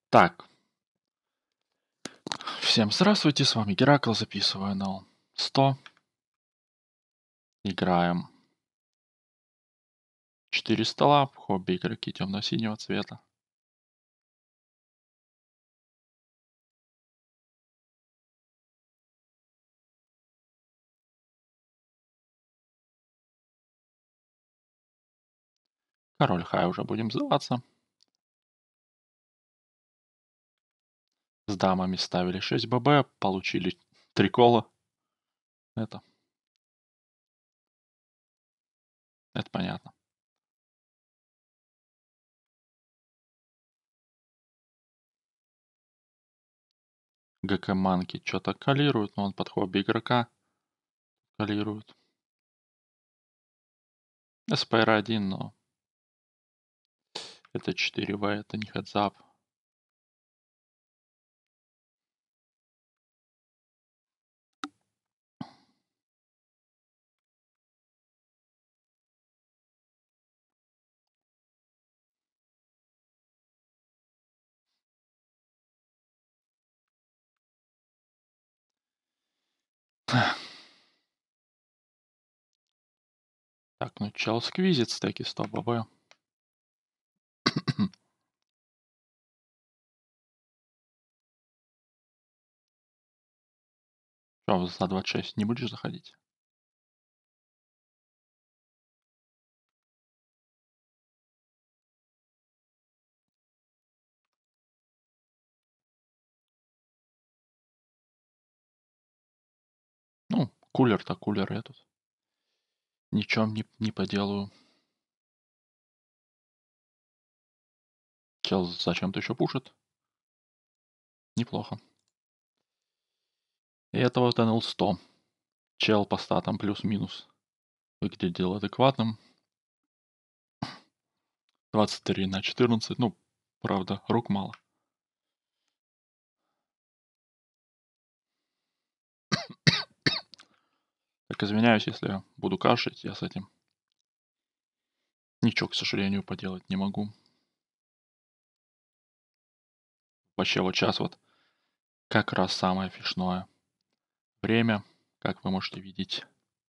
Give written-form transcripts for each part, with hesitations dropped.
Так, всем здравствуйте, с вами Геракл, записываю на 100. Играем 4 стола, хобби игроки темно-синего цвета. Король хай уже будем сдаваться. С дамами ставили 6 ББ, получили 3 кола. Это, это понятно. ГК Манки что-то калирует, но он под хобби игрока калирует. СПР 1, но это 4В, это не хедзап. Так, ну чел сквизит стеки 100 ББ. Что, за 26 не будешь заходить? Ну, кулер-то кулер, я тут ничем не поделаю. Чел зачем-то еще пушит. Неплохо. И это вот НЛ-100. Чел по статам плюс-минус выглядел адекватным. 23/14. Ну, правда, рук мало. Так, извиняюсь, если я буду кашлять, я с этим ничего, к сожалению, поделать не могу. Вообще вот сейчас вот как раз самое фишное время, как вы можете видеть.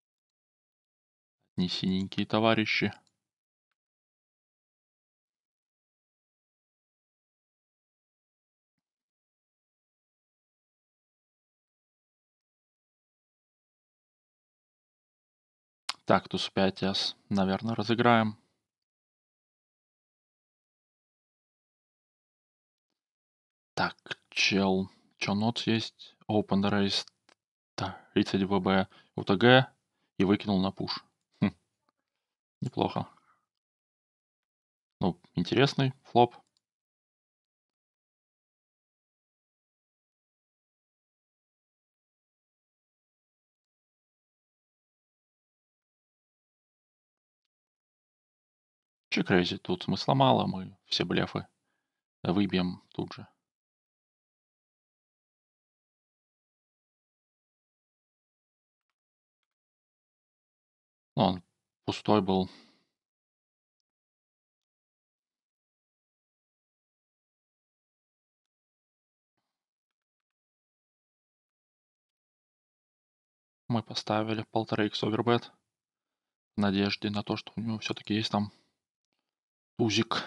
Не синенькие товарищи. Так, туз 5 с, наверное, разыграем. Так, чел. Чё, нотс есть? Open race. Так, 30 ВБ УТГ и выкинул на пуш. Хм, неплохо. Ну, интересный флоп. Че крейзи, тут смысла мало, мы все блефы выбьем тут же. Ну, он пустой был. Мы поставили 1,5 х овербет в надежде на то, что у него все-таки есть там тузик.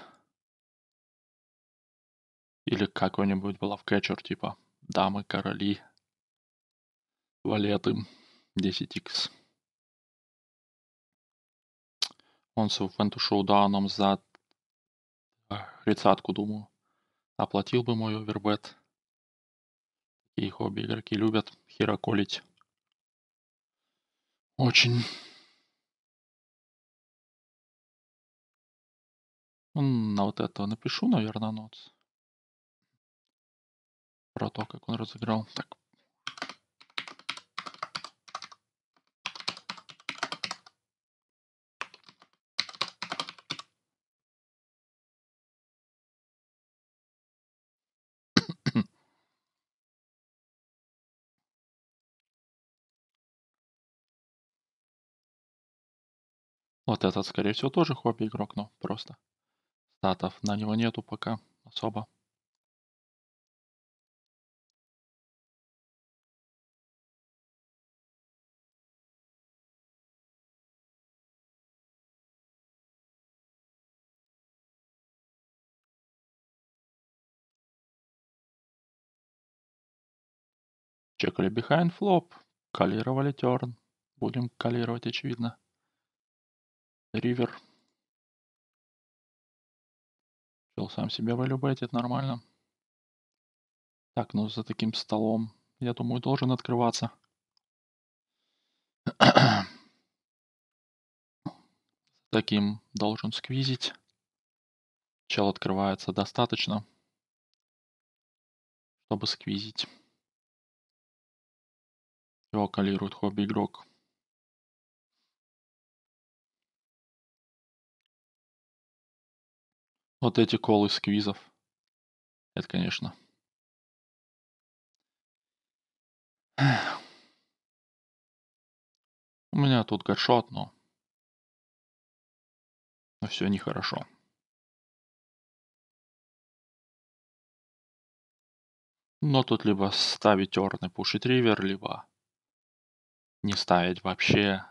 Или какой-нибудь блавкетчер, типа дамы, короли, валеты, 10 х. Он с Венту Шоудауном за 30, думаю. Оплатил бы мой овербет. И хобби игроки любят хероколить. Очень. На вот это напишу, наверное, нот. Про то, как он разыграл. Так. Вот этот, скорее всего, тоже хобби игрок, но просто статов на него нету пока особо. Чекали behind flop. Калировали turn. Будем калировать, очевидно. Ривер. Чел сам себя валюбетит, нормально. Так, ну за таким столом, я думаю, должен открываться. Таким должен сквизить. Чел открывается достаточно, чтобы сквизить. Его калирует хобби-игрок. Вот эти колы сквизов. Это, конечно. У меня тут гадшот, но все нехорошо. Но тут либо ставить орн и пушить ривер, либо не ставить вообще.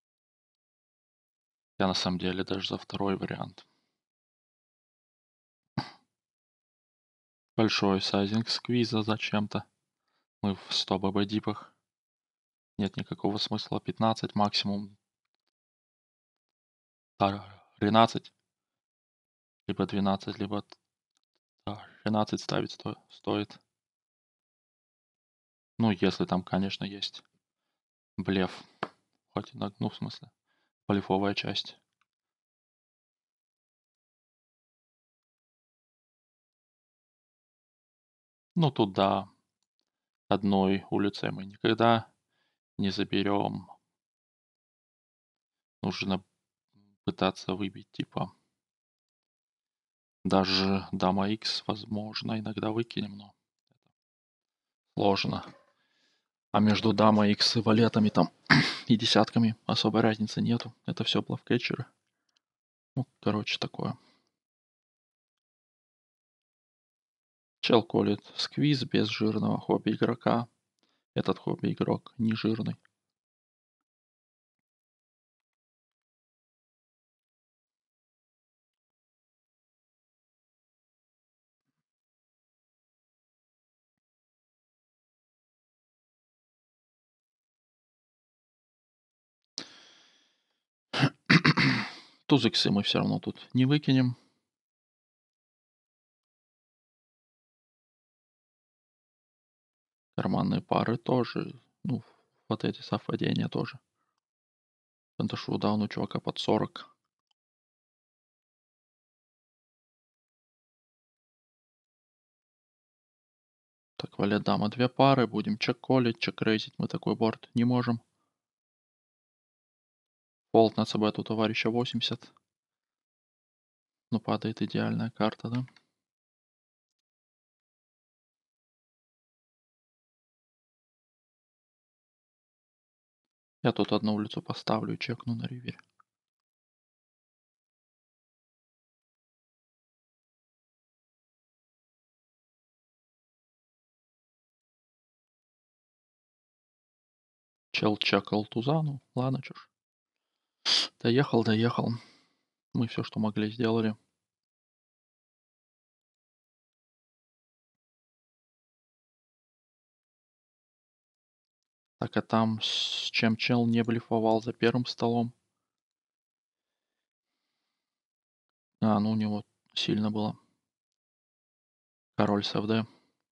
Я на самом деле даже за второй вариант. Большой сайзинг сквиза зачем-то. Мы в 100 ББ дипах. Нет никакого смысла. 15 максимум. 13. Либо 12, либо 13 ставить стоит. Ну, если там, конечно, есть блеф. Хоть иногда, ну, в смысле, блефовая часть. Ну, тут да, одной улицей мы никогда не заберем. Нужно пытаться выбить, типа, даже дама X, возможно, иногда выкинем, но сложно. А между дамой X и валетами там и десятками особой разницы нету. Это все блофкетчеры. Ну, короче, такое. Чел колет сквиз без жирного хобби игрока. Этот хобби игрок не жирный. Туз иксы мы все равно тут не выкинем. Карманные пары тоже. Ну, вот эти совпадения тоже. Пенташу даун у чувака под 40. Так, валет дама 2 пары. Будем чек-колить, чек-рейзить. Мы такой борт не можем. Фолд над собой у товарища 80. Ну, падает идеальная карта, да? Я тут одну улицу поставлю и чекну на ривере. Чел чекал туза, ну ладно, чушь. Доехал, доехал. Мы все, что могли, сделали. Так, а там с чем чел не блефовал за первым столом? А, ну у него сильно было. Король с ФД.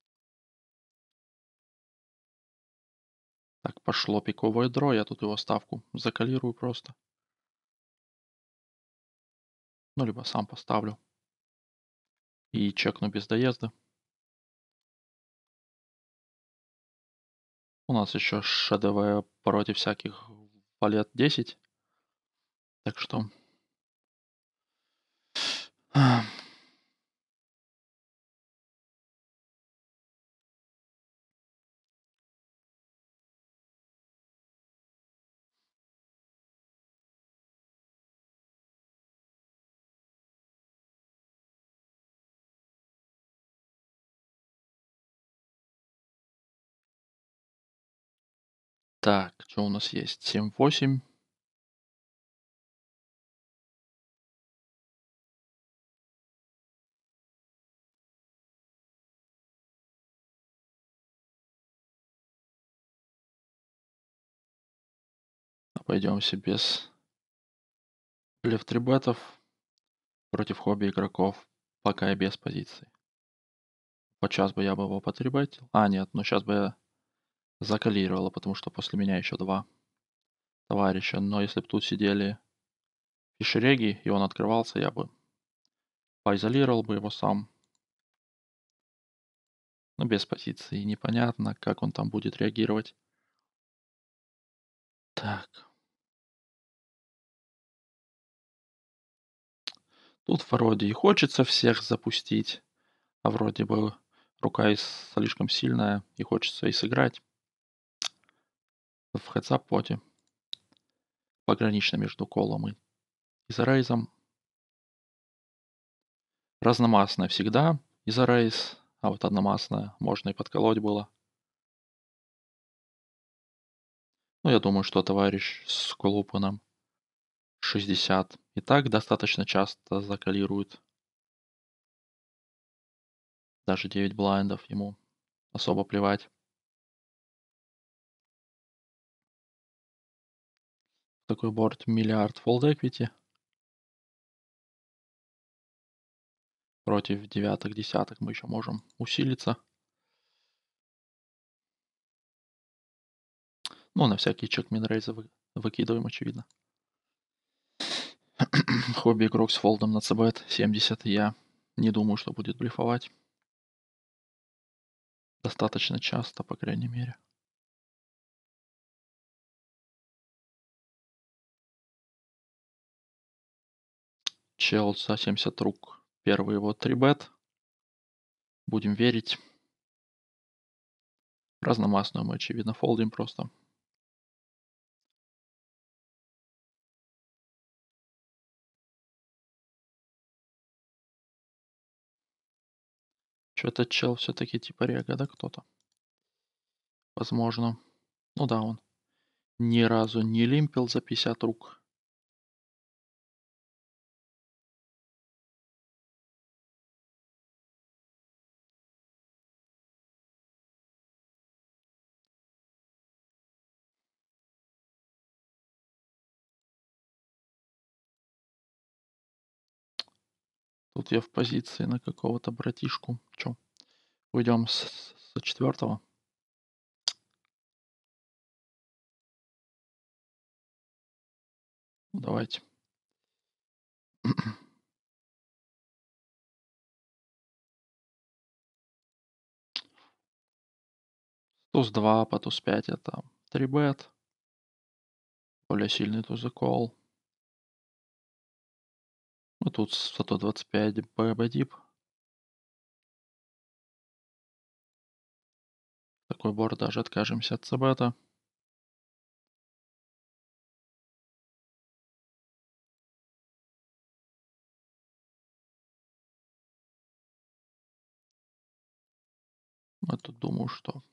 Так, пошло пиковое дро, я тут его ставку закалирую просто. Ну, либо сам поставлю. И чекну без доезда. У нас еще ШДВ против всяких валет 10. Так что... Так, что у нас есть? 7-8. Пойдемте без лев-трибетов против хобби-игроков, пока и без позиций. Вот сейчас бы я бы его потрибетил. А, нет, ну сейчас бы я закалировала, потому что после меня еще два товарища. Но если бы тут сидели фишереги, и он открывался, я бы поизолировал бы его сам. Но без позиции. Непонятно, как он там будет реагировать. Так. Тут вроде и хочется всех запустить, а вроде бы рука и слишком сильная, и хочется и сыграть в хедсап-поте. Погранично между колом и изорейзом. Разномастная всегда изорейз, а вот одномастная можно и подколоть было. Ну, я думаю, что товарищ с колупаном 60 и так достаточно часто закалирует. Даже 9 блайндов ему особо плевать. Такой борт миллиард фолд эквити. Против девяток, десяток мы еще можем усилиться. Ну, на всякие чек-минрейзы выкидываем, очевидно. Хобби-игрок с фолдом на цбет 70. Я не думаю, что будет блефовать. Достаточно часто, по крайней мере. Чел за 70 рук. Первый его 3-бет. Будем верить. Разномастную мы, очевидно, фолдим просто. Что-то чел все-таки типа рега, да, кто-то? Возможно. Ну да, он ни разу не лимпил за 50 рук. Тут я в позиции на какого-то братишку. Чё? Уйдем со четвертого. Давайте. Туз 2 по туз 5 это 3-бет. Более сильный туз кол. Ну тут 125 ББ-дип. Такой борт даже откажемся от цбета. Мы тут думаю, что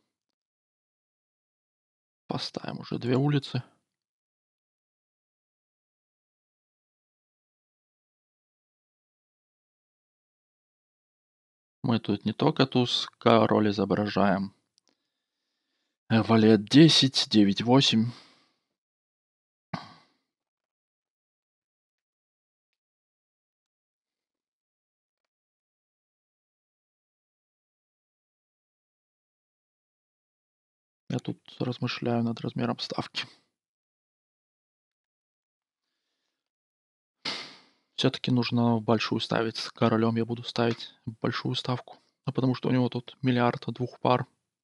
поставим уже 2 улицы. Мы тут не только туз король изображаем. Валет 10, 9, 8. Я тут размышляю над размером ставки. Все-таки нужно большую ставить. С королем я буду ставить большую ставку. Ну, потому что у него тут миллиард двух пар.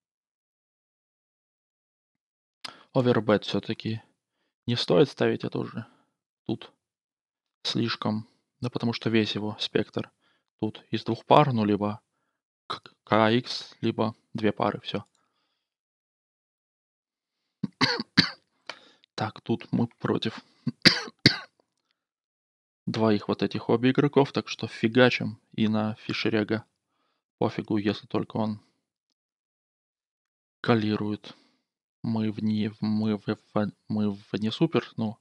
Овербет все-таки не стоит ставить, это уже тут слишком. Да потому что весь его спектр тут из двух пар, ну либо KX, либо две пары, все. Так, тут мы против двоих вот этих хобби игроков, так что фигачим. И на Фишерега пофигу, если только он калирует. Мы в не супер, ну.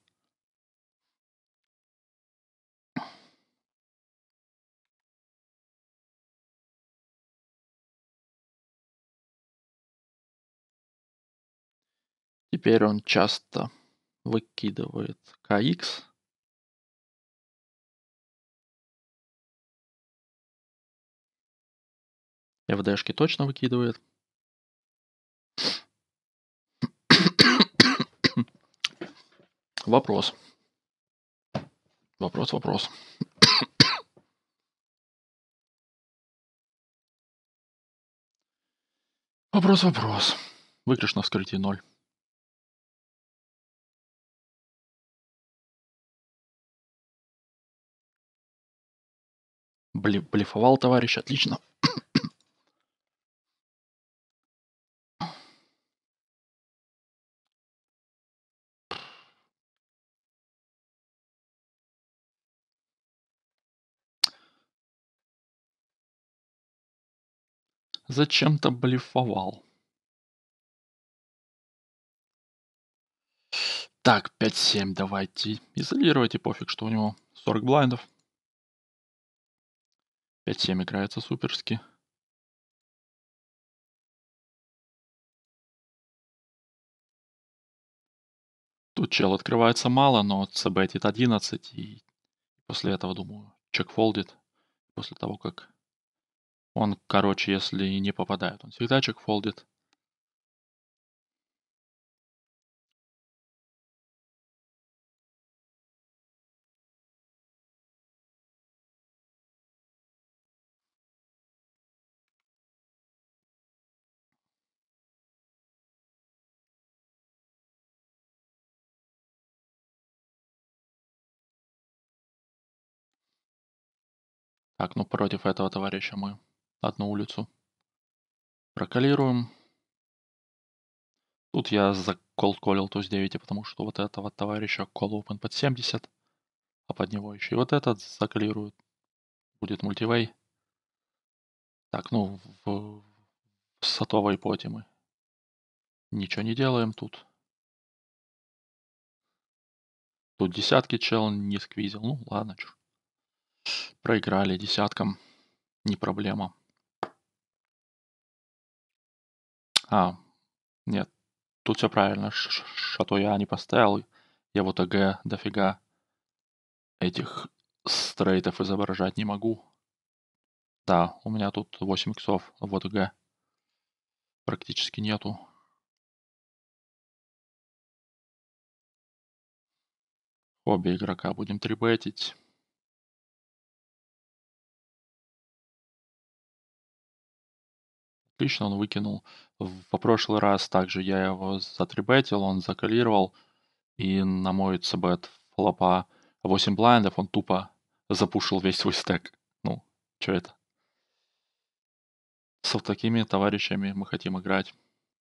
Теперь он часто выкидывает КХ. ФДшки точно выкидывает. Вопрос. Вопрос. Вопрос. Выигрыш на вскрытии 0. Блефовал товарищ, отлично. Зачем-то блефовал. Так, 5-7 давайте. Изолировать, и пофиг, что у него 40 блайндов. 5-7 играется суперски. Тут чел открывается мало, но цбетит 11, и после этого, думаю, чек фолдит. После того, как он, короче, если не попадает, он всегда чек фолдит. Так, ну против этого товарища мы одну улицу проколируем. Тут я заколл-колил туз 9, потому что вот этого товарища call open под 70, а под него еще и вот этот заколирует. Будет мультивей. Так, ну в сотовой поте мы ничего не делаем тут. Тут десятки чел не сквизил. Ну ладно, чё. Проиграли десяткам. Не проблема. А, нет. Тут все правильно. Шато я не поставил. Я вот АГ дофига этих стрейтов изображать не могу. Да, у меня тут 8 иксов. Вот АГ практически нету. Обе игрока будем трибетить. Отлично, он выкинул. Во прошлый раз также я его затрибетил, он закалировал. И на мой цбет флопа 8 блайндов он тупо запушил весь свой стек. Ну, что это? С вот такими товарищами мы хотим играть.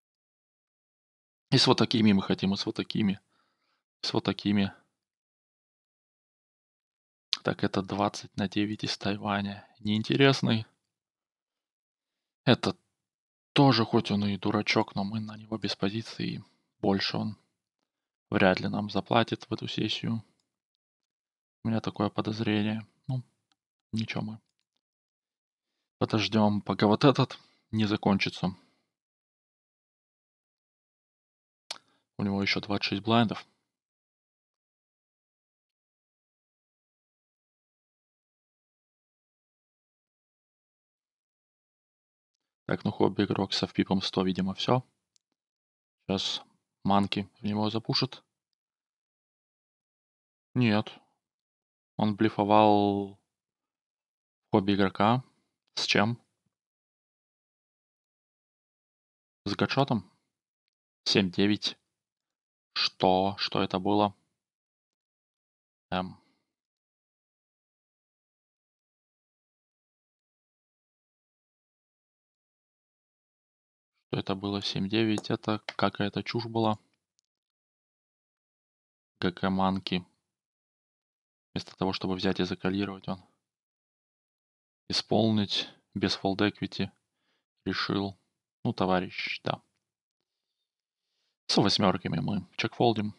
И с вот такими мы хотим, и с вот такими. С вот такими. Так, это 20/9 из Тайваня. Неинтересный. Это тоже, хоть он и дурачок, но мы на него без позиции. Больше он вряд ли нам заплатит в эту сессию. У меня такое подозрение. Ну, ничего, мы подождем, пока вот этот не закончится. У него еще 26 блайндов. Так, ну хобби игрок со впипом 100, видимо, все. Сейчас манки в него запушат. Нет. Он блефовал хобби игрока. С чем? С гадшотом? 7-9. Что? Что это было? Эм. Что это было 7-9? Это какая-то чушь была. ГК манки. Вместо того, чтобы взять и закалировать, он исполнить без fold equity решил. Ну, товарищ, да. С восьмерками мы чекфолдим.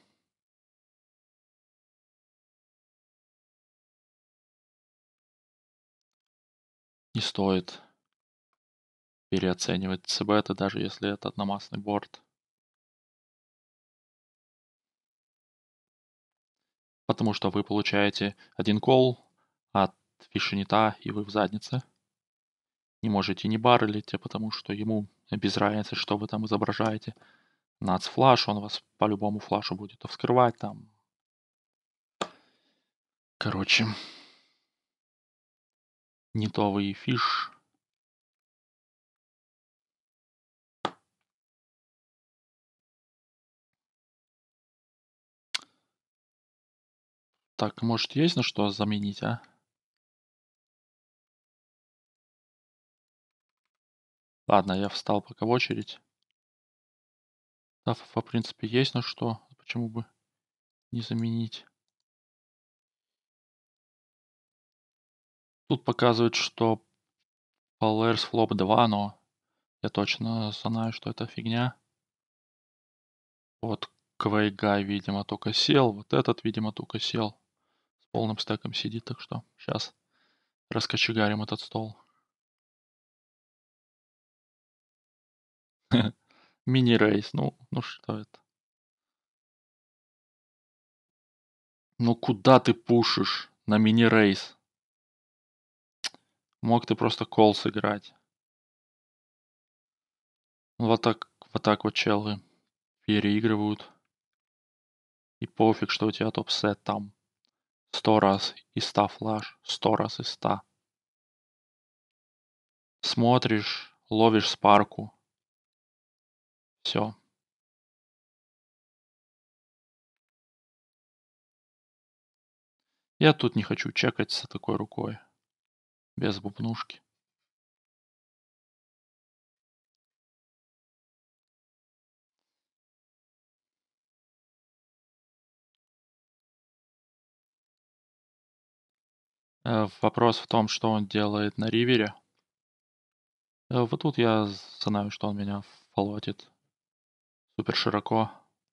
Не стоит переоценивать цбеты, даже если это одномастный борт. Потому что вы получаете один кол от фишенита, и вы в заднице. Не можете не баррелить, потому что ему без разницы, что вы там изображаете. Нацфлаш, он вас по любому флашу будет вскрывать там. Короче, не то вы и фиш. Так, может, есть на что заменить, а? Ладно, я встал пока в очередь. Да, в принципе, есть на что. Почему бы не заменить? Тут показывает, что Polaris Flop 2, но я точно знаю, что это фигня. Вот Квейгай, видимо, только сел. Вот этот, видимо, только сел. С полным стеком сидит, так что сейчас раскочегарим этот стол. Мини-рейс. Ну что это? Ну куда ты пушишь на мини-рейс? Мог ты просто кол сыграть. Вот так вот челы переигрывают. И пофиг, что у тебя топ-сет там 100 раз из 100 флаш, 100 раз из 100. Смотришь, ловишь спарку. Все. Я тут не хочу чекать с такой рукой. Без бубнушки. Вопрос в том, что он делает на ривере. Вот тут я знаю, что он меня фолотит супер широко.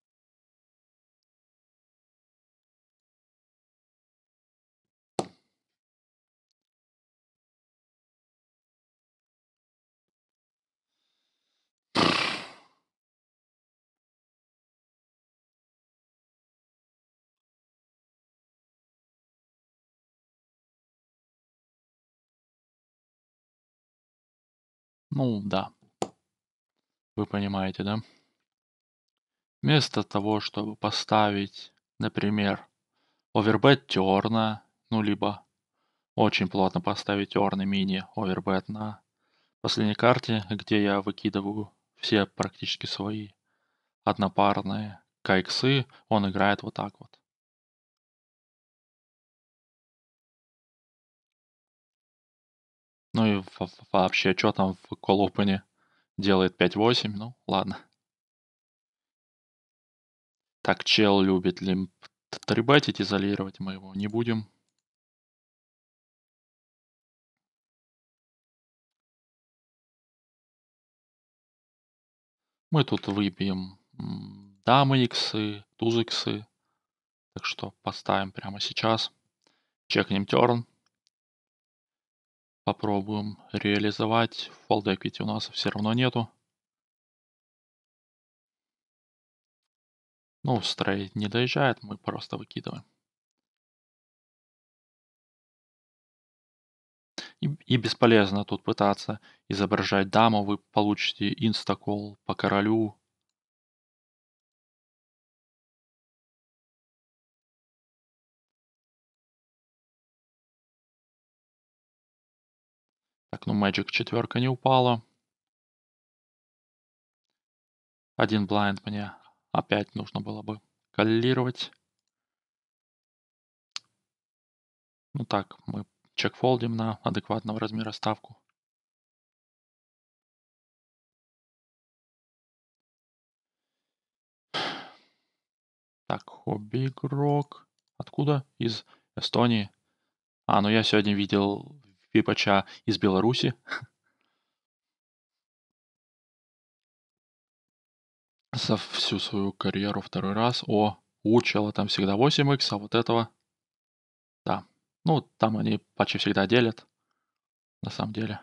Ну да, вы понимаете, да? Вместо того, чтобы поставить, например, овербет терна, ну либо очень плотно поставить терн и мини овербет на последней карте, где я выкидываю все практически свои однопарные кайксы, он играет вот так вот. Ну и вообще, что там в Call Open делает 5-8, ну ладно. Так, чел любит ли трибатить, изолировать мы его не будем. Мы тут выбьем дамы иксы, туз иксы. Так что поставим прямо сейчас. Чекнем терн. Попробуем реализовать. Fold equity у нас все равно нету. Ну, стрейт не доезжает, мы просто выкидываем. И бесполезно тут пытаться изображать даму. Вы получите инстакол по королю. Так, ну Magic четверка не упала. Один блайнд мне опять нужно было бы коллировать. Ну так, мы чекфолдим на адекватного размера ставку. Так, хобби-игрок. Откуда? Из Эстонии. Ну я сегодня видел Випача из Беларуси. За всю свою карьеру второй раз. У чела там всегда 8х, а вот этого... Да. Ну, там они почти всегда делят, на самом деле.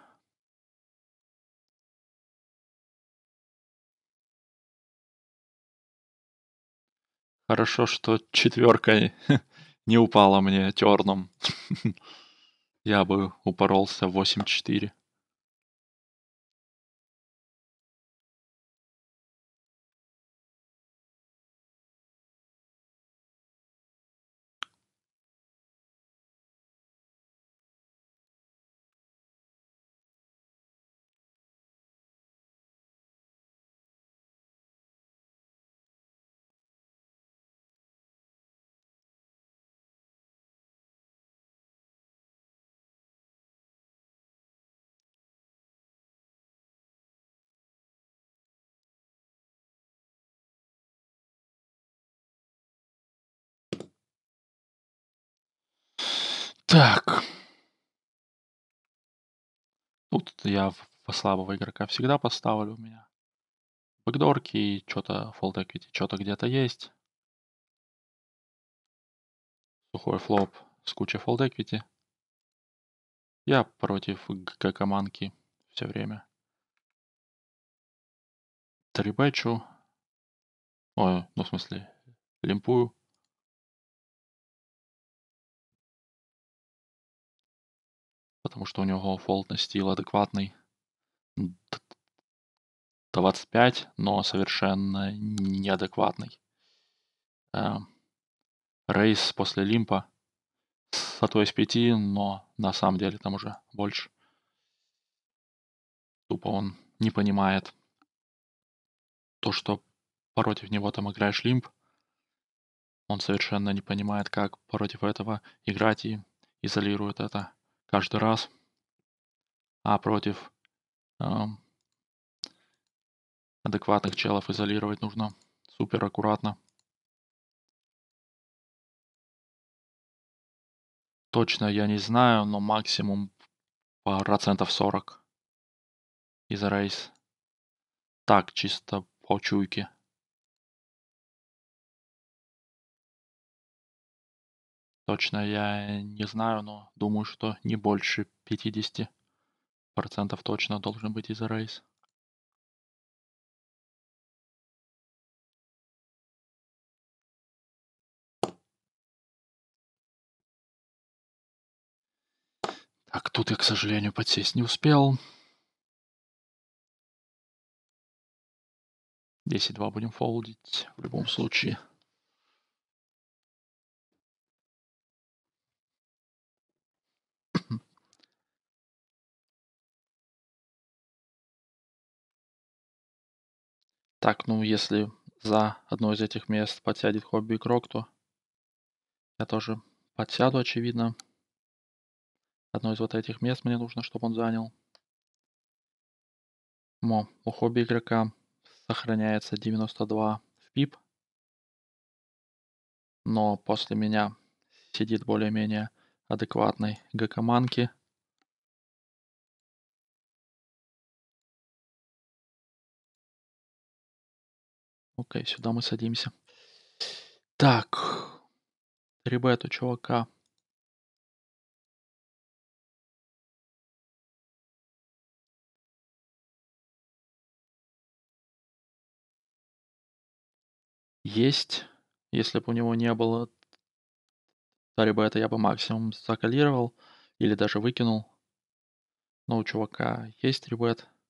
Хорошо, что четверка не упала мне терном. Я бы упоролся в 8-4. Так, тут я в слабого игрока всегда поставлю. У меня бэкдорки и что-то фолд equity, что-то где-то есть. Сухой флоп с кучей фолд equity. Я против гакаманки все время. Трибэчу. Ой, ну в смысле, лимпую. Потому что у него фолд на стил адекватный. 25, но совершенно неадекватный. Рейс после лимпа сато из 5, но на самом деле там уже больше. Тупо он не понимает то, что против него там играешь лимп. Он совершенно не понимает, как против этого играть и изолирует это каждый раз. А против эм, адекватных челов изолировать нужно супер аккуратно. Точно я не знаю, но максимум процентов 40 из рейс. Так, чисто по чуйке. Точно я не знаю, но думаю, что не больше 50% точно должен быть из рейс. Так, тут я, к сожалению, подсесть не успел. 10-2 будем фолдить в любом случае. Так, ну если за одно из этих мест подсядет хобби-игрок, то я тоже подсяду, очевидно. Одно из вот этих мест мне нужно, чтобы он занял. У хобби-игрока сохраняется 92 в пип, но после меня сидит более-менее адекватной гакаманки. Окей, сюда мы садимся. Так, 3 у чувака. Есть. Если бы у него не было 3 я бы максимум закалировал или даже выкинул. Но у чувака есть 3.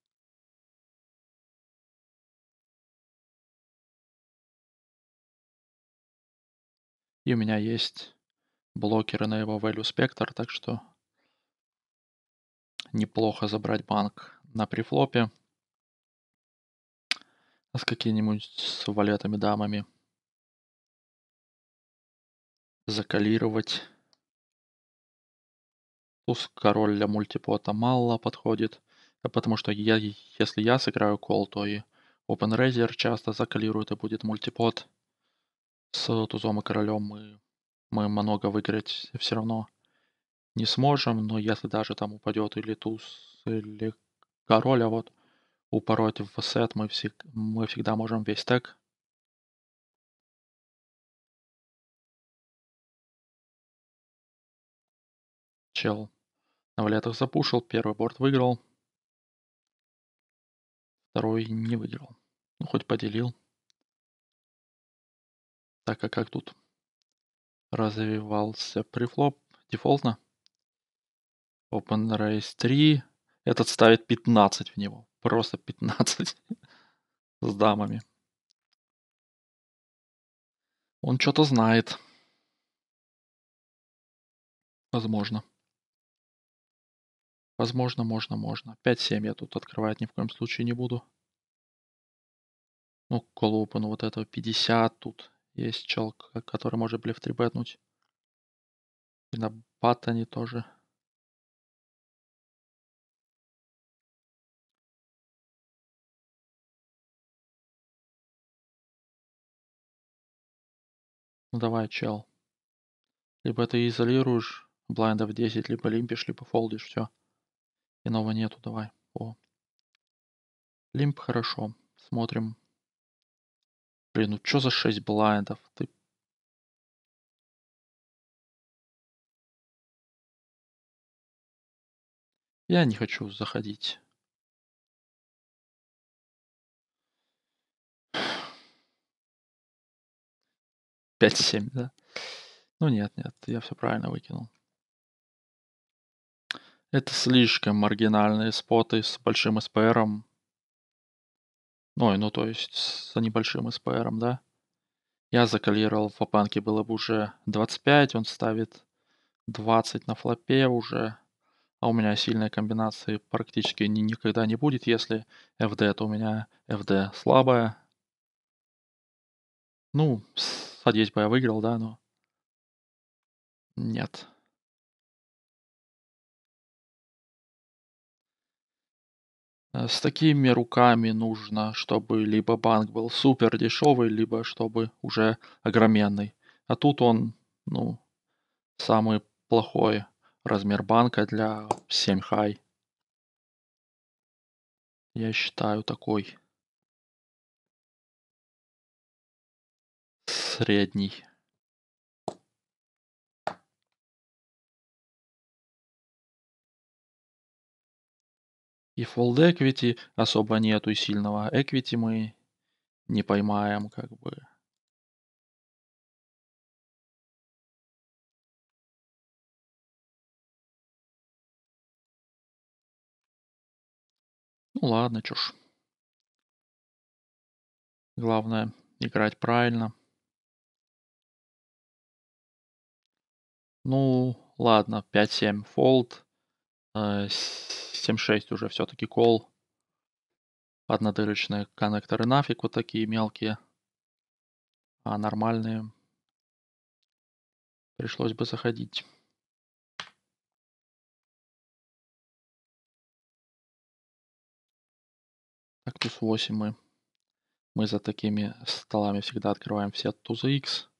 И у меня есть блокеры на его value spectre, так что неплохо забрать банк на префлопе с какими-нибудь с валетами-дамами. Закалировать. Туз король для мультипота мало подходит, потому что если я сыграю кол, то и OpenRaiser часто закалирует и будет мультипот. С тузом и королем мы много выиграть все равно не сможем, но если даже там упадет или туз, или король, а вот упороть в сет мы всегда можем весь стек. Чел на валетах запушил, первый борт выиграл, второй не выиграл. Ну, хоть поделил. Так, а как тут? развивался префлоп дефолтно. Open Race 3. Этот ставит 15 в него. Просто 15 с дамами. Он что-то знает. Возможно. Возможно, можно. 5-7 я тут открывать ни в коем случае не буду. Ну, call open вот этого 50 тут. Есть чел, который может блеф 3 бэтнуть. И на баттоне тоже. Ну давай, чел. Либо ты изолируешь блайндов 10, либо лимпишь, либо фолдишь. Все. Иного нету, давай. О. Лимп хорошо. Смотрим. Блин, ну что за 6 блайндов? Ты... Я не хочу заходить. 5-7, да? Ну нет, я все правильно выкинул. Это слишком маргинальные споты с большим СПРом. Ой, ну то есть с небольшим СПРом, да? Я закалировал в опанке было бы уже 25, он ставит 20 на флопе уже. А у меня сильной комбинации практически никогда не будет, если FD, то у меня FD слабая. Ну, садись бы я выиграл, да, но нет. С такими руками нужно, чтобы либо банк был супер дешевый, либо чтобы уже огроменный. А тут он, ну, самый плохой размер банка для 7 хай. Я считаю такой средний. И fold equity особо нету, и сильного equity мы не поймаем, как бы. Ну ладно, чё ж. Главное играть правильно. Ну, ладно, 5-7 fold, 7-6 уже все-таки call. Однодырочные коннекторы нафиг, вот такие мелкие. А нормальные пришлось бы заходить. Так, туз 8 мы за такими столами всегда открываем все тузы X.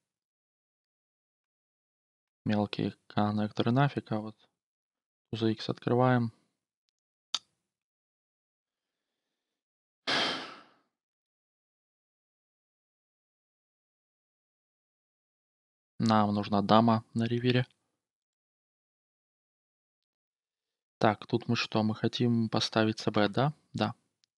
Мелкие коннекторы нафиг, а вот тузы X открываем. Нам нужна дама на ривере. Так, тут мы что? Мы хотим поставить СБ, да? Да.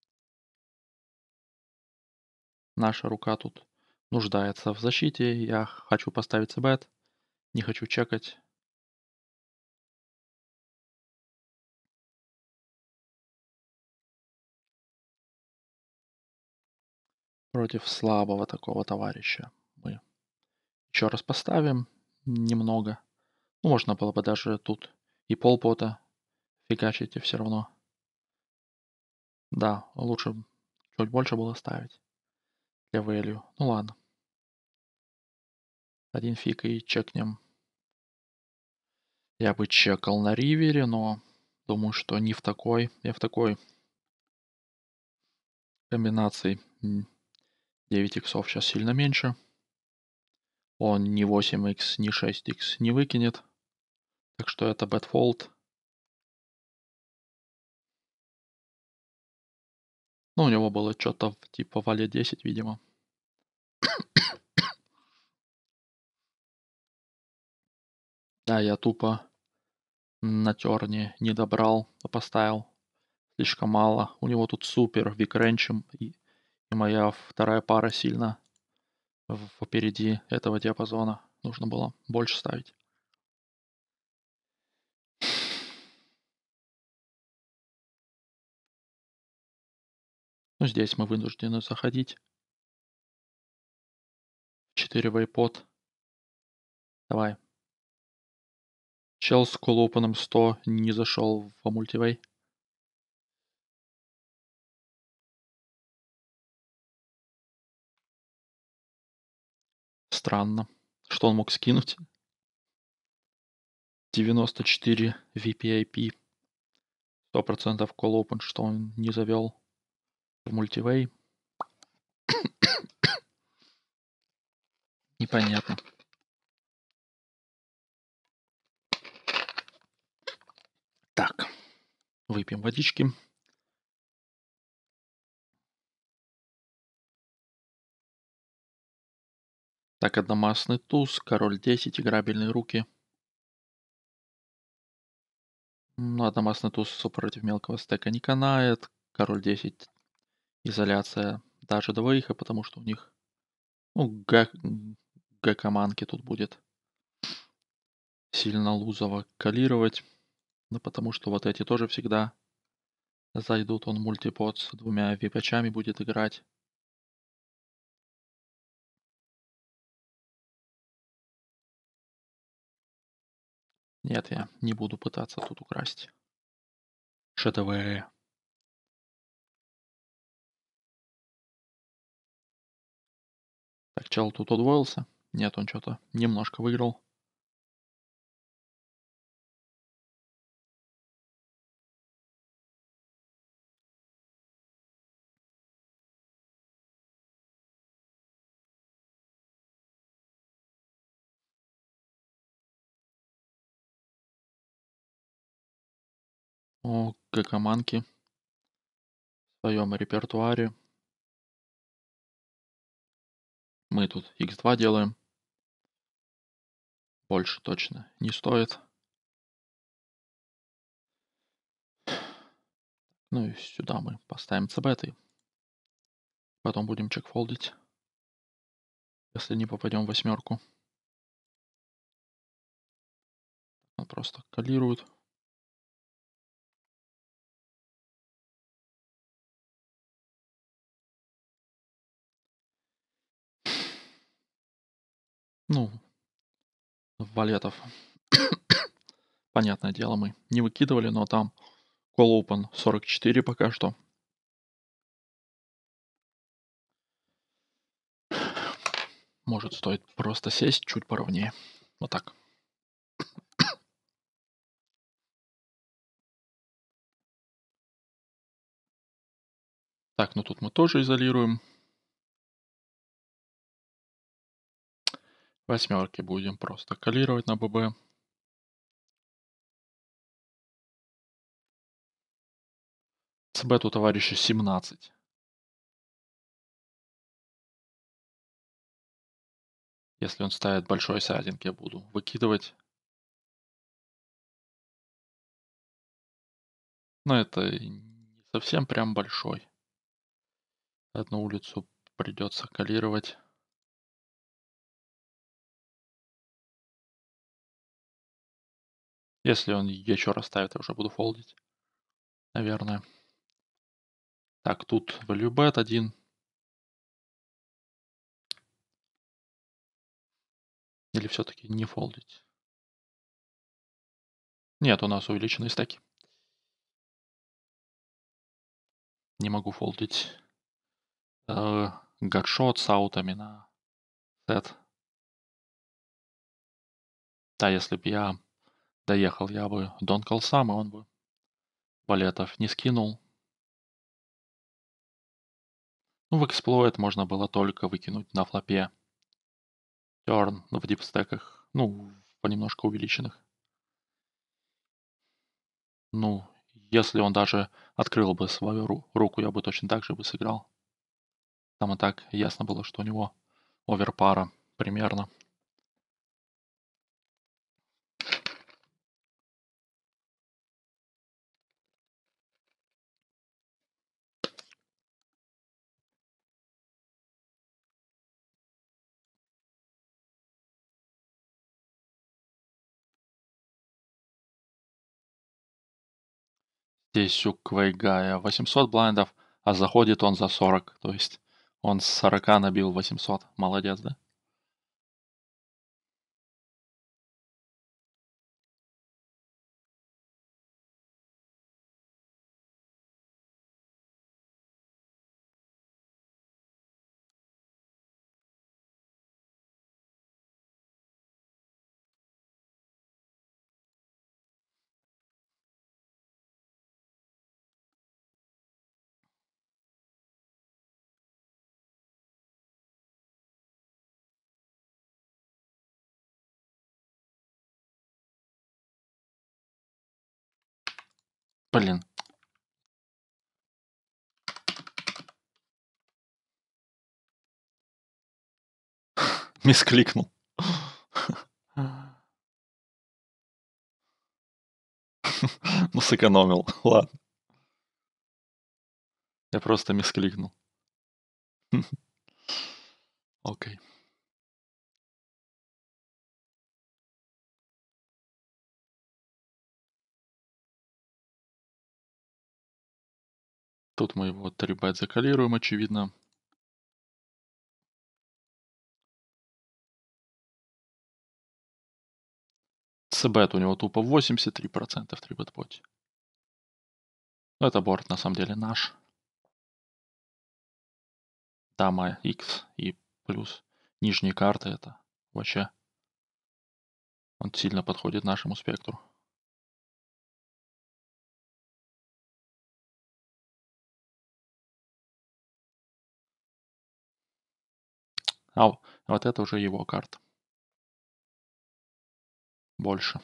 Наша рука тут нуждается в защите. Я хочу поставить СБ. Не хочу чекать. Против слабого такого товарища. Мы еще раз поставим немного. Ну, можно было бы даже тут и полпота фигачить, и все равно. Да, лучше чуть больше было ставить для value. Ну ладно. Один фиг и чекнем. Я бы чекал на ривере, но думаю, что не в такой. Я в такой комбинации 9 иксов сейчас сильно меньше. Он ни 8х, ни 6х не выкинет. Так что это bad fold. Ну, у него было что-то типа вале 10, видимо. Да, я тупо на терне не добрал, а поставил слишком мало. У него тут супер викренчем, и моя вторая пара сильно впереди этого диапазона. Нужно было больше ставить. Ну, здесь мы вынуждены заходить. 4 вейпот. Давай. Чел с коллопаном 100 не зашел в мультивей. Странно. Что он мог скинуть? 94 VPIP. 100% коллопан, что он не завел в мультивей. Непонятно. Так. Выпьем водички. Так, одномастный туз, король 10, играбельные руки. Ну, одномастный туз против мелкого стека не канает. Король 10, изоляция даже двоих, потому что у них, ну, Г-команки тут будет сильно лузово калировать. Ну, потому что вот эти тоже всегда зайдут. Он мультипод с двумя випачами будет играть. Нет, я не буду пытаться тут украсть. ШТВ. Так, чел тут удвоился. Нет, он что-то немножко выиграл. О, Г-команки в своем репертуаре. Мы тут x2 делаем. Больше точно не стоит. Ну и сюда мы поставим цбет и потом будем чекфолдить, если не попадем в восьмерку. Он просто калирует. Ну, валетов. Понятное дело, мы не выкидывали, но там call open 44 пока что. Может, стоит просто сесть чуть поровнее. Вот так. Так, ну тут мы тоже изолируем. Восьмерки будем просто калировать на ББ. ЦБ у товарища 17. Если он ставит большой сайзинг, я буду выкидывать. Но это не совсем прям большой. Одну улицу придется калировать. Если он еще раз ставит, я уже буду фолдить. Наверное. Так, тут value bet 1. Или все-таки не фолдить? Нет, у нас увеличенные стеки. Не могу фолдить гадшот с аутами на сет. Да, если бы я доехал, я бы донкал сам, и он бы валетов не скинул. Ну, в эксплойт можно было только выкинуть на флопе. Терн в дипстеках. Ну, понемножку увеличенных. Ну, если он даже открыл бы свою руку, я бы точно так же бы сыграл. Там и так ясно было, что у него оверпара примерно. Здесь у Квейгая 800 блайндов, а заходит он за 40. То есть он с 40 набил 800. Молодец, да? Блин, мискликнул. Ну, сэкономил. Ладно, я просто мискликнул. Окей. Тут мы его 3 закалируем, очевидно. Цбет у него тупо 83% в 3 поте. Но это борт на самом деле наш. Дама X и плюс нижние карты это вообще он сильно подходит нашему спектру. Вот это уже его карта. Больше.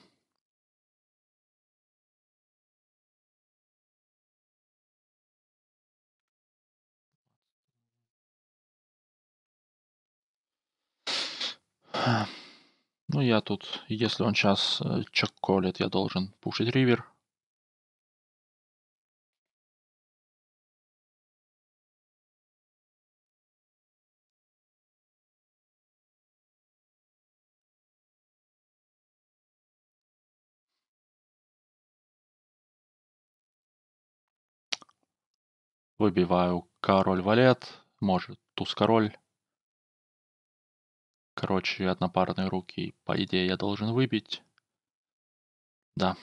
Ну, я тут, если он сейчас чекколит, я должен пушить ривер. Выбиваю король-валет, может туз-король. Короче, однопарные руки, по идее, я должен выбить. Да.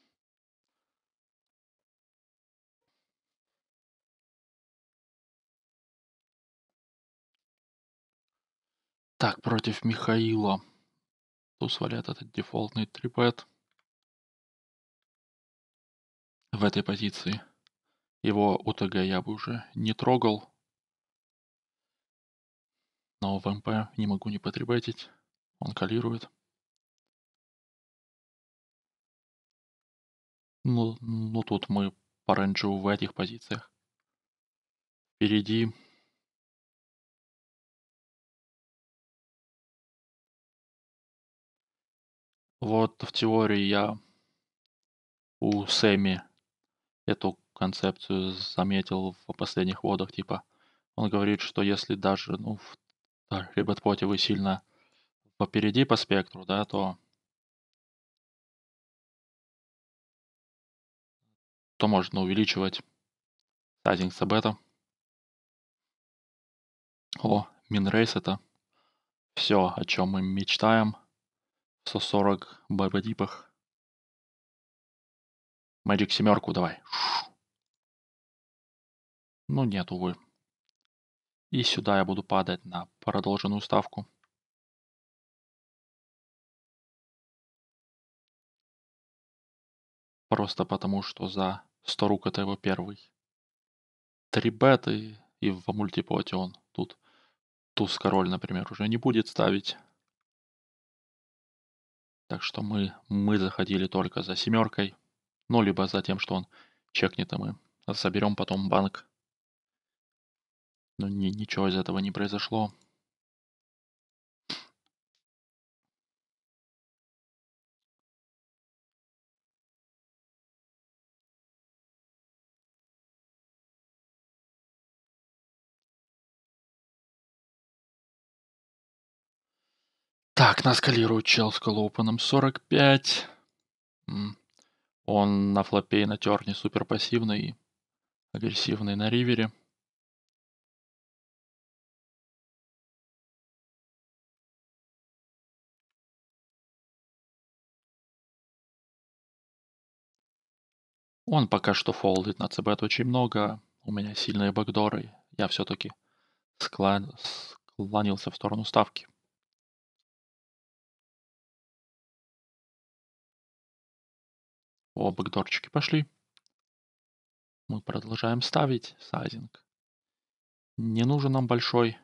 Так, против Михаила. Туз-валет это дефолтный трипет. В этой позиции. Его УТГ я бы уже не трогал. Но в МП не могу не потрибетить. Он калирует. Ну тут мы по рейнджу в этих позициях. Впереди. Вот в теории я у Сэмми эту концепцию заметил в последних водах. Типа он говорит, что если даже в ребятпоте вы сильно попереди по спектру, да, то можно увеличивать сайзинг бета. О, минрейс это все, о чем мы мечтаем в 140 бэбэ-дипах. Magic семерку давай. Ну нет, увы. И сюда я буду падать на продолженную ставку. Просто потому, что за 100 рук это его первый 3 беты, и в мультипоте он тут туз-король, например, уже не будет ставить. Так что мы заходили только за семеркой. Ну, либо за тем, что он чекнет, и мы соберем потом банк. Но ничего из этого не произошло. Так, нас калирует чел с колоупеном 45. Он на флопе и на терне супер пассивный и агрессивный на ривере. Он пока что фолдит на цбет очень много. У меня сильные бэкдоры. Я все-таки склонился в сторону ставки. О, бэкдорчики пошли. Мы продолжаем ставить сайзинг. Не нужен нам большой.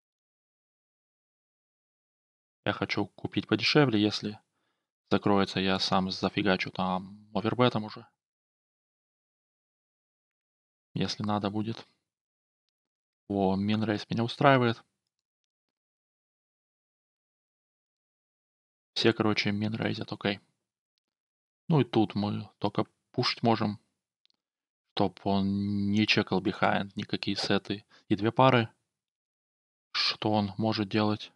Я хочу купить подешевле, если закроется, я сам зафигачу там овербетом уже. Если надо будет. О, минрейс меня устраивает. Все, короче, минрейзят, окей. Ну и тут мы только пушить можем, чтоб он не чекал behind никакие сеты и две пары. Что он может делать?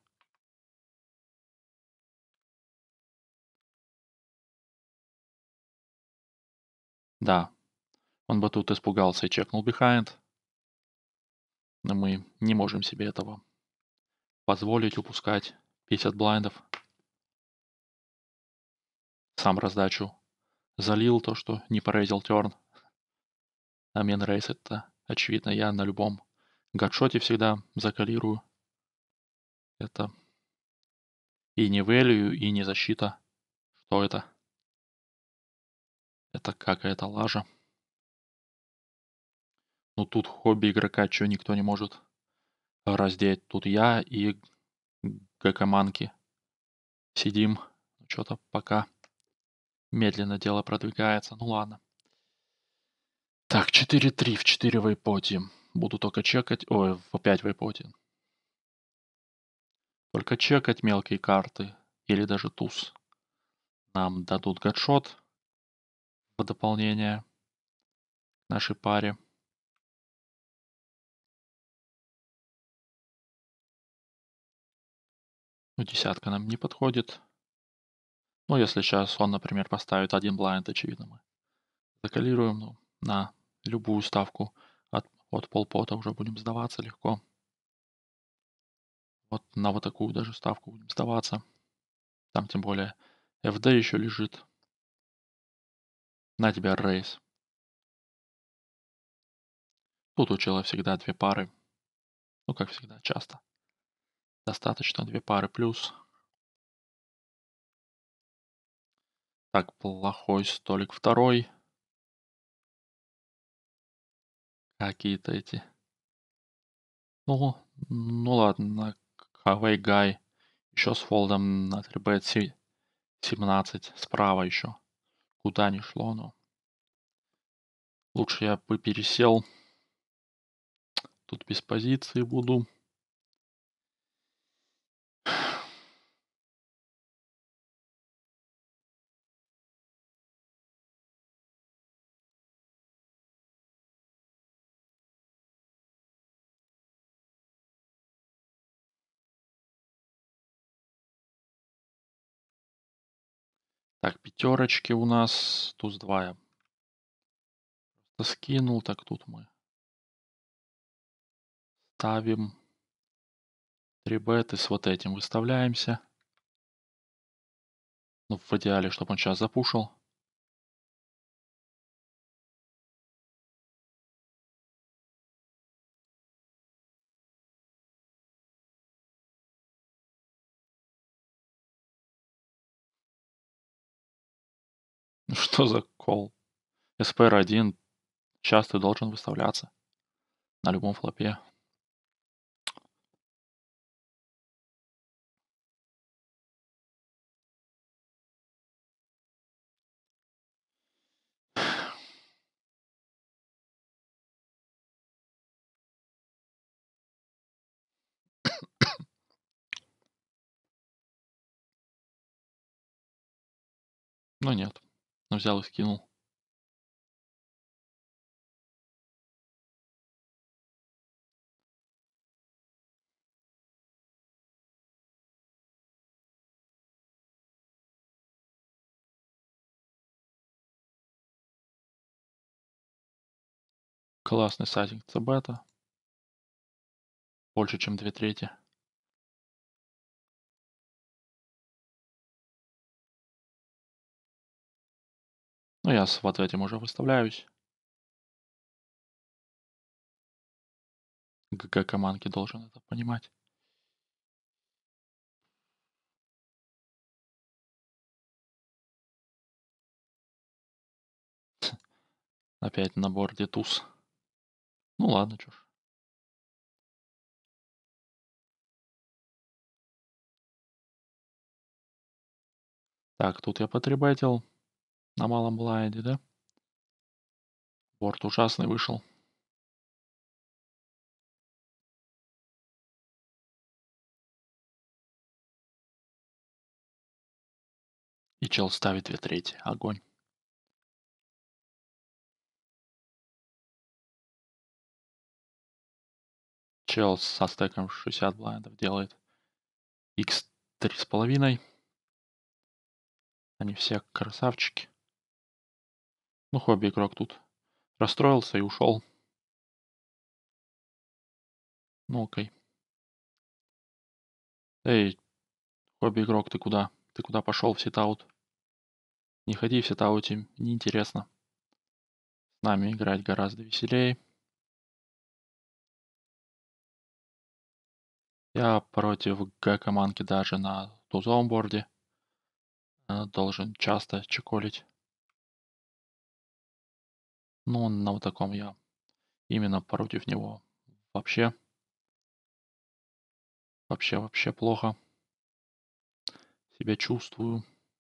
Да, он бы тут испугался и чекнул behind. Но мы не можем себе этого позволить упускать 50 блайндов. Сам раздачу залил то, что не порейзил терн. А минрейс это очевидно. Я на любом гадшоте всегда закалирую. Это и не value, и не защита. Что это? Это какая-то лажа. Ну тут хобби игрока, что никто не может раздеть. Тут я и ГК-манки сидим. Что-то пока медленно дело продвигается. Ну ладно. Так, 4-3 в 4 вейпоте. Буду только чекать. Ой, в 5 вейпоте. Только чекать мелкие карты. Или даже туз. Нам дадут гадшот в дополнение к нашей паре. Ну, десятка нам не подходит. Ну, если сейчас он, например, поставит один блайнд, очевидно, мы закалируем, ну, на любую ставку от полпота уже будем сдаваться легко. Вот на вот такую даже ставку будем сдаваться. Там тем более FD еще лежит. На тебя рейс. Тут у чела всегда две пары. Ну, как всегда, часто. Достаточно две пары плюс. Так, плохой столик второй. Какие-то эти. Ну ладно. Хавей Гай. Еще с фолдом на 3 17. Справа еще. Куда ни шло, но лучше я бы пересел. Тут без позиции буду. Так, пятерочки у нас. Туз 2 я скинул. Так, тут мы ставим 3 беты. С вот этим выставляемся. Ну, в идеале, чтобы он сейчас запушил. Ну, что за кол? СПР-1 часто должен выставляться на любом флопе. Но нет. Ну, взял и скинул. Классный сайтинг ЦБета. Больше, чем 2/3. Ну, я с вот этим уже выставляюсь. ГГ командки должен это понимать. Опять на борде туз. Ну ладно, чё ж. Так, тут я потребетил на малом блайнде, да? Борт ужасный вышел. И чел ставит 2/3. Огонь. Чел со стеком 60 блайндов делает x 3,5. Они все красавчики. Ну, хобби игрок тут расстроился и ушел. Ну окей. Эй, хобби игрок, ты куда? Ты куда пошел в ситаут? Не ходи в ситауте, неинтересно. С нами играть гораздо веселее. Я против Г-командки даже на тузовом борде должен часто чеколить. Ну, на вот таком я именно против него вообще, вообще плохо себя чувствую.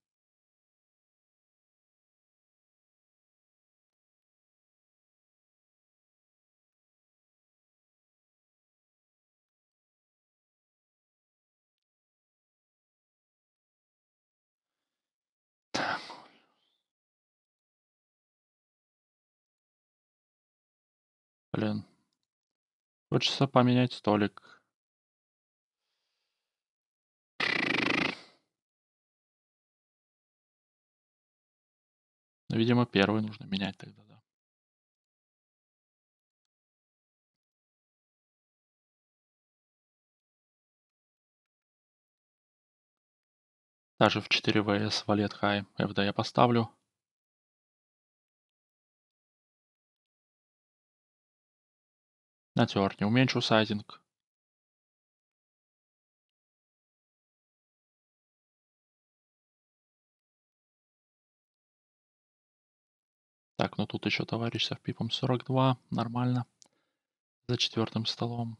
Блин, хочется поменять столик. Видимо, первый нужно менять тогда, да. Даже в 4 ВС валет хай ФД я поставлю. Натер, не уменьшу сайзинг. Так, ну тут еще товарищ со впипом 42. Нормально. За четвертым столом.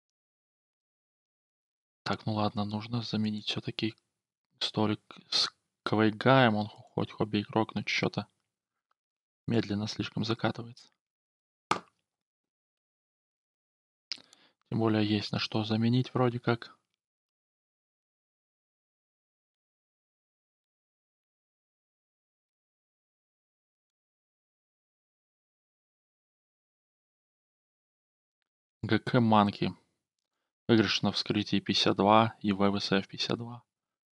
Так, ну ладно, нужно заменить все-таки столик с Квейгаем. Он хоть хобби игрок, но что-то медленно слишком закатывается. Тем более есть на что заменить вроде как. ГК Манки. Выигрыш на вскрытии 52 и ВВСФ 52.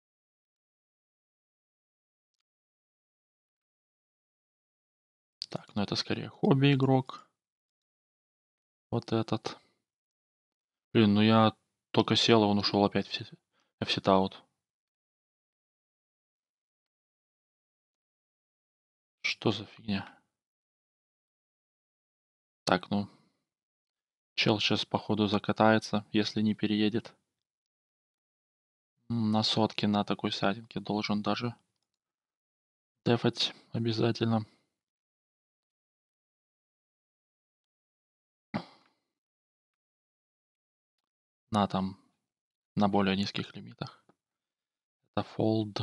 Так, ну это скорее хобби игрок. Вот этот. Блин, ну я только сел, и он ушел опять в ситаут. Что за фигня? Так, ну. Чел сейчас походу закатается, если не переедет. На сотке на такой садинке должен даже дефать обязательно. На там, на более низких лимитах. Это фолд.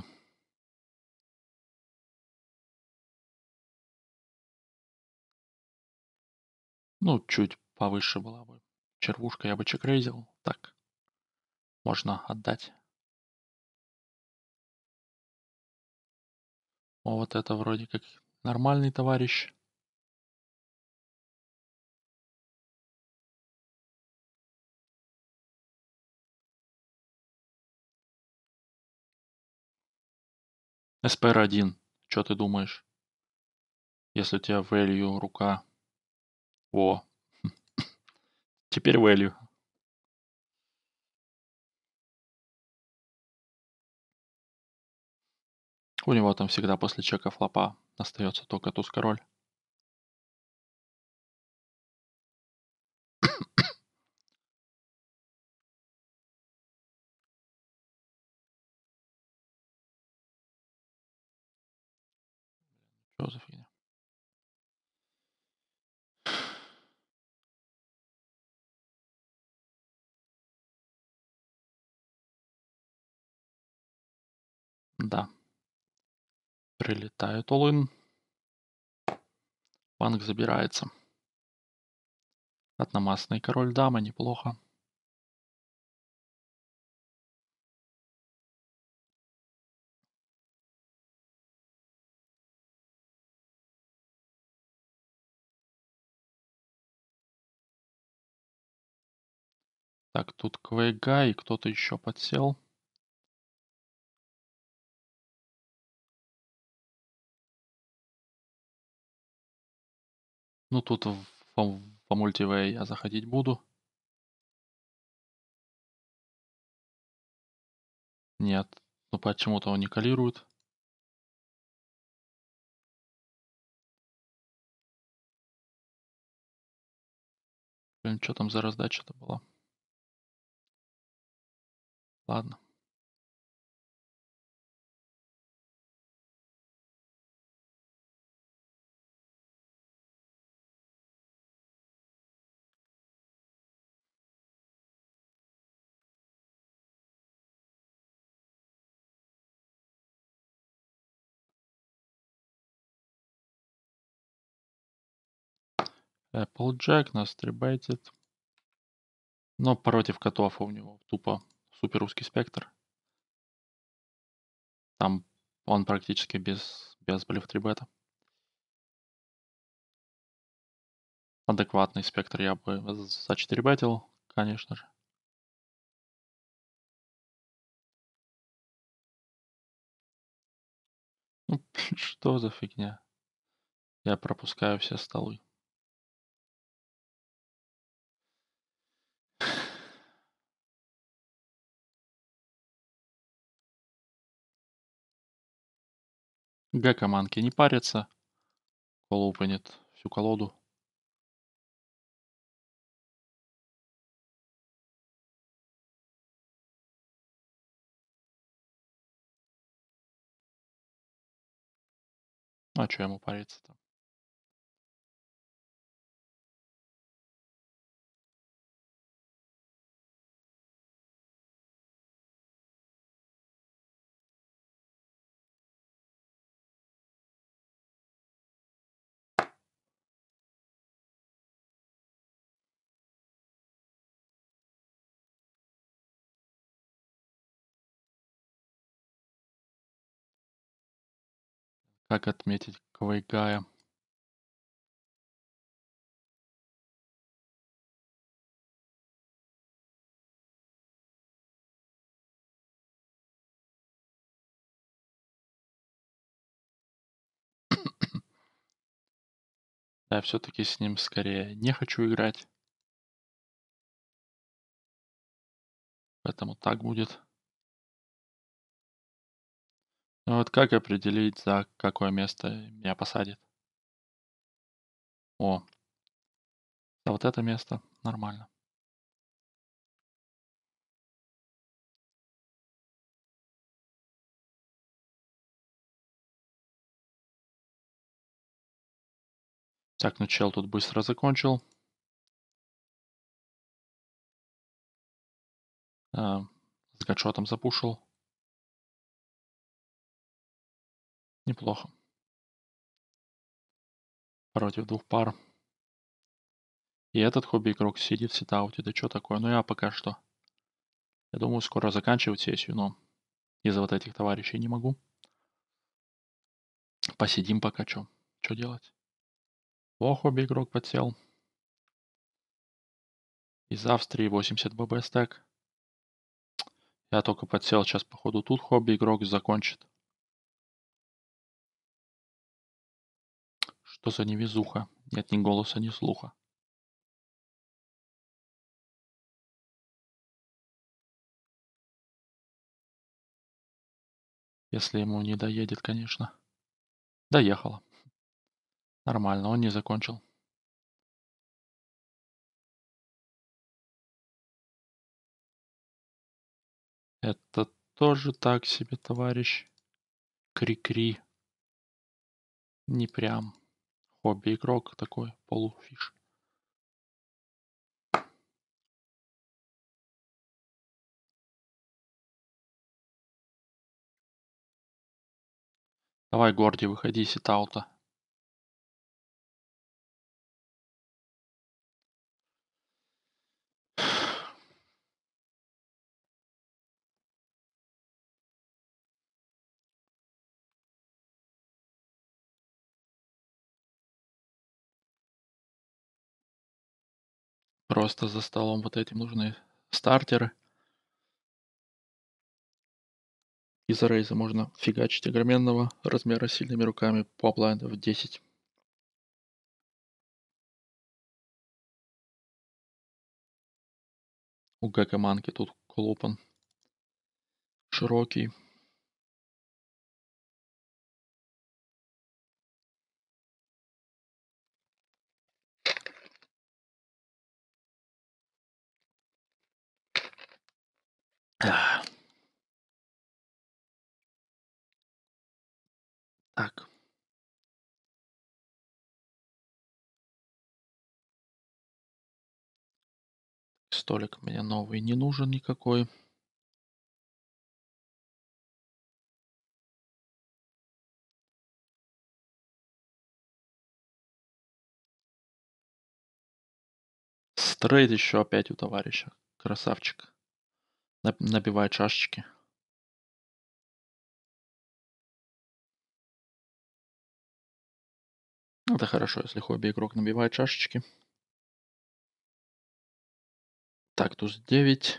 Ну, чуть повыше была бы червушка, я бы чекрейзил. Так, можно отдать. О, вот это вроде как нормальный товарищ. СПР-1. Что ты думаешь? Если у тебя value рука. О, Теперь value. У него там всегда после чека флопа остается только туз-король. Что за фигня? Да. Прилетает all-in. Банк забирается. Одномастный король дама, неплохо. Так, тут Квейга и кто-то еще подсел. Ну тут по мультивей я заходить буду. Нет. Ну почему-то он не калирует. Блин, что там за раздача-то была? Ладно. Applejack нас трибайтит. Но против котов у него тупо супер узкий спектр. Там он практически без блеф трибета. Адекватный спектр я бы за 4 бетил, конечно же. Ну, что за фигня? Я пропускаю все столы. Г-командки не парятся. Кол упенит всю колоду. А что ему париться-то? Как отметить Квейгая? Я все-таки с ним скорее не хочу играть. Поэтому так будет. Ну вот как определить, за какое место меня посадит? О, за вот это место нормально. Так, ну чел тут быстро закончил. С гадшотом запушил. Неплохо. Против двух пар. И этот хобби-игрок сидит в ситауте. Да что такое? Ну я пока что. Я думаю, скоро заканчивать сессию, но из-за вот этих товарищей не могу. Посидим пока что. Что делать? О, хобби-игрок подсел. Из Австрии 80 ББ стек. Я только подсел, сейчас походу тут хобби-игрок закончит. Что за невезуха? Нет ни голоса, ни слуха. Если ему не доедет, конечно. Доехала. Нормально, он не закончил. Это тоже так себе, товарищ. Кри-кри. Не прям. Хобби-игрок такой, полуфиш. Давай, Горди, выходи из ситаута. Просто за столом вот этим нужны стартеры. Из рейза можно фигачить огроменного размера сильными руками по блайндов 10. У Гакаманки тут колопан широкий. А, Так, столик мне новый не нужен никакой. Стрейт еще опять у товарища. Красавчик. Набивает шашечки. Это хорошо, если хобби-игрок набивает шашечки. Так, туз 9.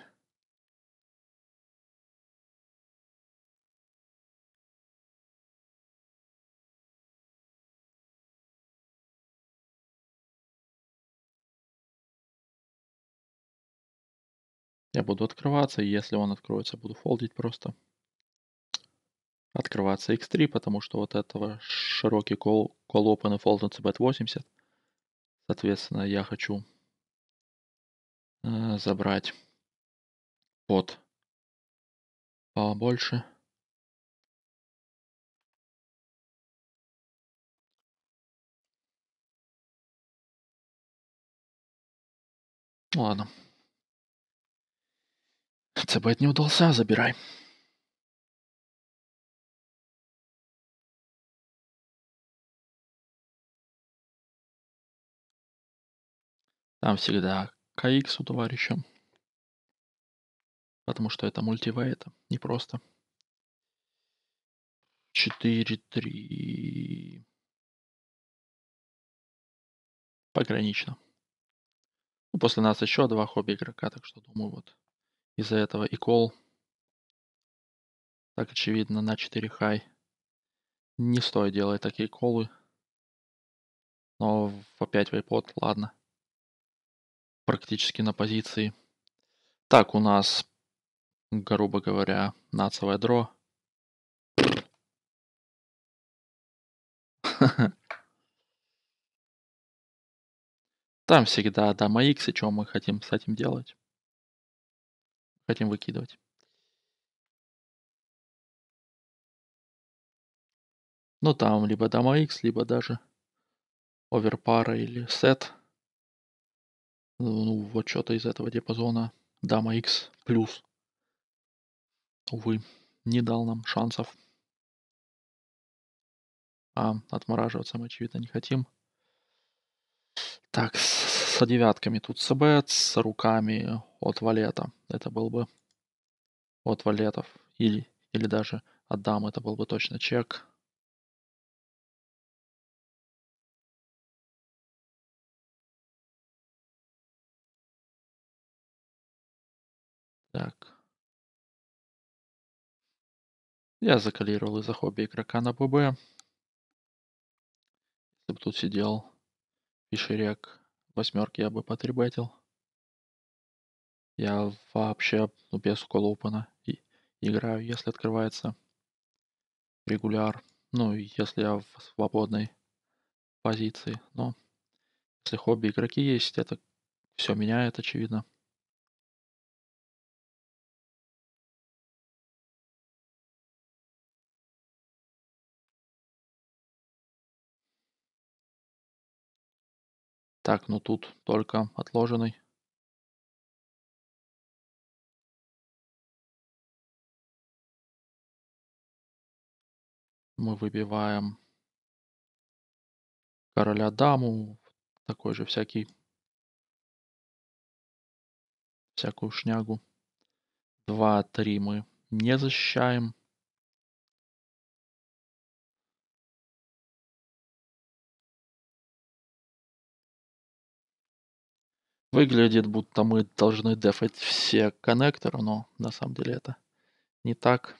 Я буду открываться, и если он откроется, буду фолдить просто. Открываться X3, потому что вот этого широкий call open и fold на CBET 80. Соответственно, я хочу забрать под побольше. Ну ладно. CBET не удался, забирай. Там всегда KX у товарища. Потому что это мультивей, это не просто. 4-3. Погранично. Ну, после нас еще два хобби игрока, так что думаю, вот из-за этого и кол. Так очевидно, на 4 хай. Не стоит делать такие колы. Но в 5 вейпот, ладно. Практически на позиции. Так, у нас, грубо говоря, нацевое дро. Там всегда дама X, и что мы хотим с этим делать? Хотим выкидывать. Ну, там либо дама X, либо даже оверпара или сет. Ну, вот что-то из этого диапазона. Дама X плюс. Увы, не дал нам шансов. А отмораживаться мы, очевидно, не хотим. Так, с девятками тут СБ, с руками от валета. Это был бы от валетов. Или даже от дам. Это был бы точно чек. Так. Я закалировал из-за хобби игрока на ББ. Если бы тут сидел Пишерек восьмерки, я бы потрибетил. Я вообще без колл опена играю, если открывается регуляр. Ну, если я в свободной позиции. Но если хобби игроки есть, это все меняет, очевидно. Так, ну тут только отложенный. Мы выбиваем короля даму, такой же всякую шнягу. 2-3 мы не защищаем. Выглядит, будто мы должны дефать все коннекторы, но на самом деле это не так.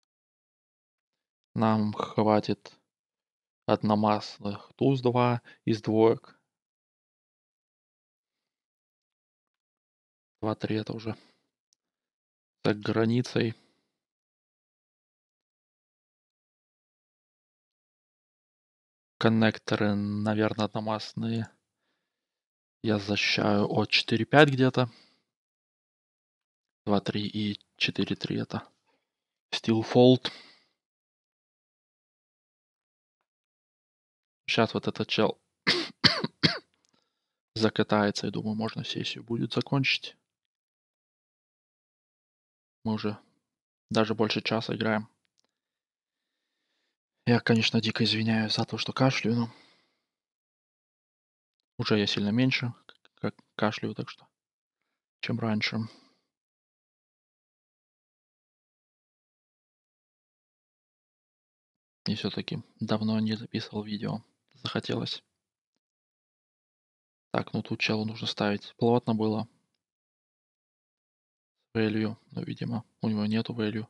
Нам хватит одномастных туз-2 из двоек. 2-3 это уже за границей. Коннекторы, наверное, одномастные. Я защищаю от 4-5 где-то. 2-3 и 4-3 это Steel Fold. Сейчас вот этот чел закатается, и думаю, можно сессию будет закончить. Мы уже даже больше часа играем. Я, конечно, дико извиняюсь за то, что кашляю, но уже я сильно меньше как кашляю, так что, чем раньше. И все-таки давно не записывал видео. Захотелось. Так, ну тут челу нужно ставить. Плотно было. Value. Но, видимо, у него нету value.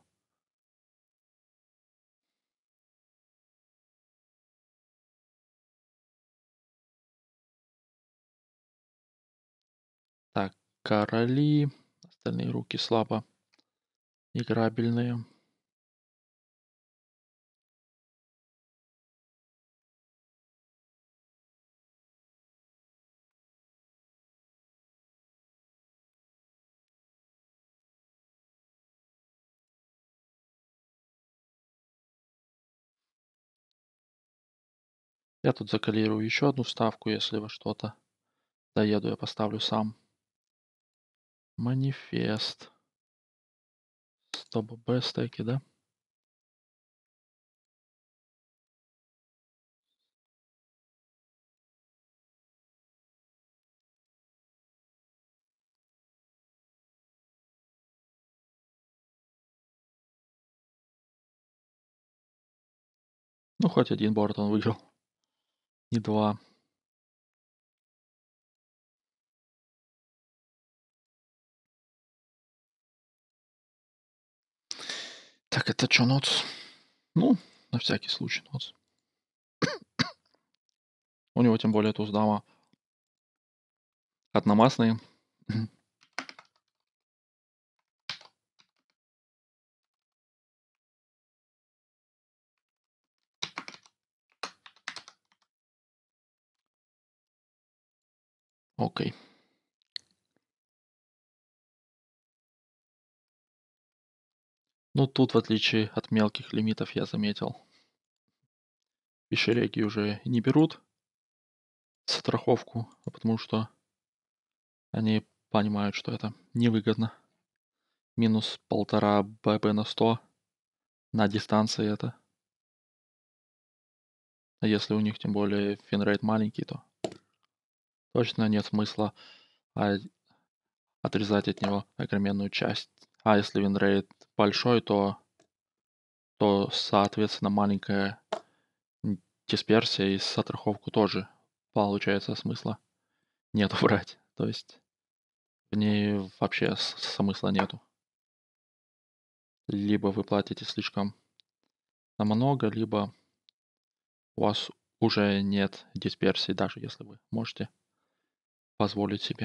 Так, короли. Остальные руки слабо играбельные. Я тут закалирую еще одну ставку, если во что-то доеду, я поставлю сам. Манифест. Стоп Б стеки, да? Ну, хоть один борт он выиграл. Не два. Так, это что, ноц? Ну, на всякий случай ноц. У него тем более туз дама одномастные. Окей. Ну, тут, в отличие от мелких лимитов, я заметил, пищереги уже не берут страховку, потому что они понимают, что это невыгодно. Минус 1,5 ББ на 100 на дистанции это. А если у них тем более финрейт маленький, то точно нет смысла а, отрезать от него огроменную часть. А если винрейт большой, соответственно, маленькая дисперсия и страховку тоже получается смысла нету брать. То есть в ней вообще смысла нету. Либо вы платите слишком много, либо у вас уже нет дисперсии, даже если вы можете позволить себе.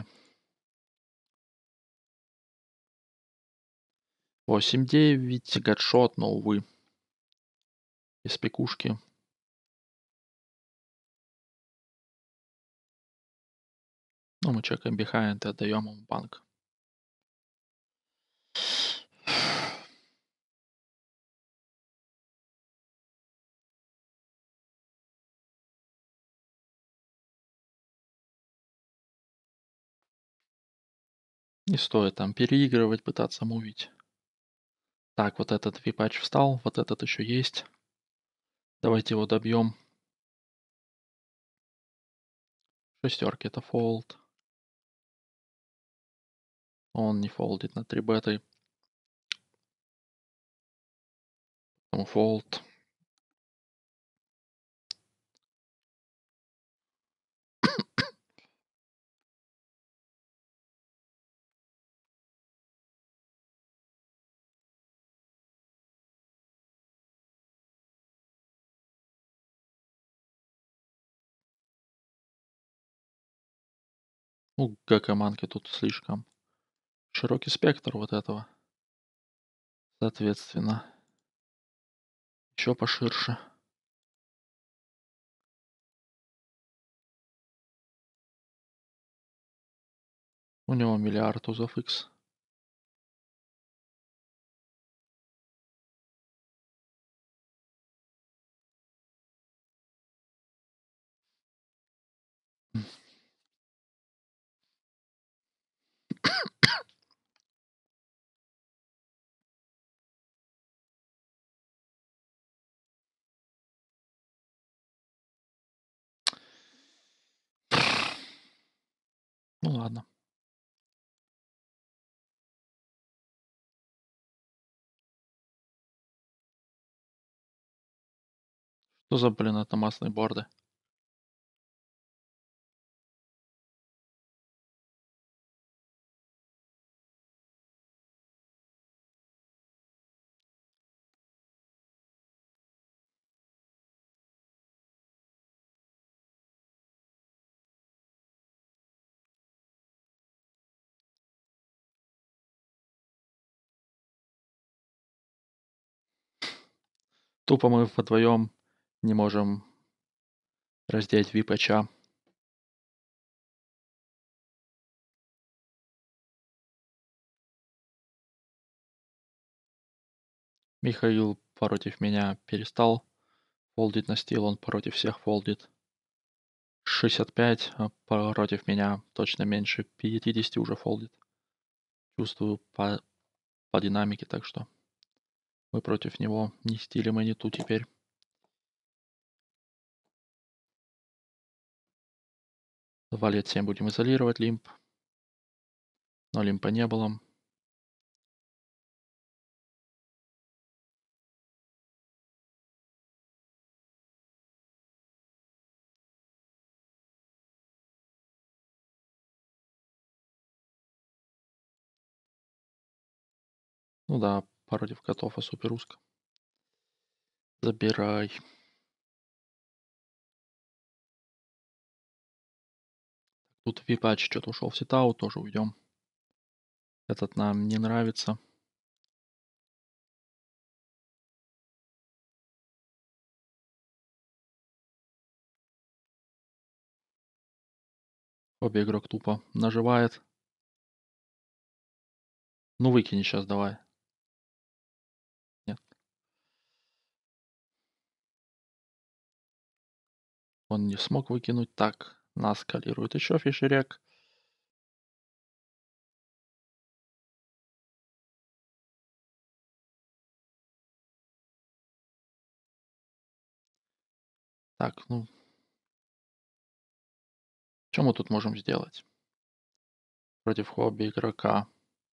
8-9, гадшот, но, увы. из пекушки. Ну, мы чекаем behind и отдаем ему банк. Не стоит там переигрывать, пытаться мувить. Так, вот этот випач встал, вот этот еще есть. Давайте его добьем. Шестерки это фолд. Он не фолдит на 3 бетой. Поэтому фолд. Ну, ГК-манки тут слишком широкий спектр вот этого. Соответственно, еще поширше. У него миллиард узов X. Ну ладно. Что за, блин, атомасные борды? Тупо мы вдвоем не можем раздеть випача. Михаил против меня перестал фолдить на стил, он против всех фолдит. 65, а против меня точно меньше 50 уже фолдит. Чувствую по динамике, так что мы против него ни стилем и не ту теперь. Валет 7 будем изолировать лимп. Но лимпа не было. Ну да, против котов, а супер узко. Забирай. Тут випач что-то ушел в сетау, тоже уйдем. Этот нам не нравится. Обе игрок тупо наживает. Ну выкини сейчас давай. Нет. Он не смог выкинуть. Так, нас скалирует еще фишерек. Так, ну. Что мы тут можем сделать? Против хобби игрока.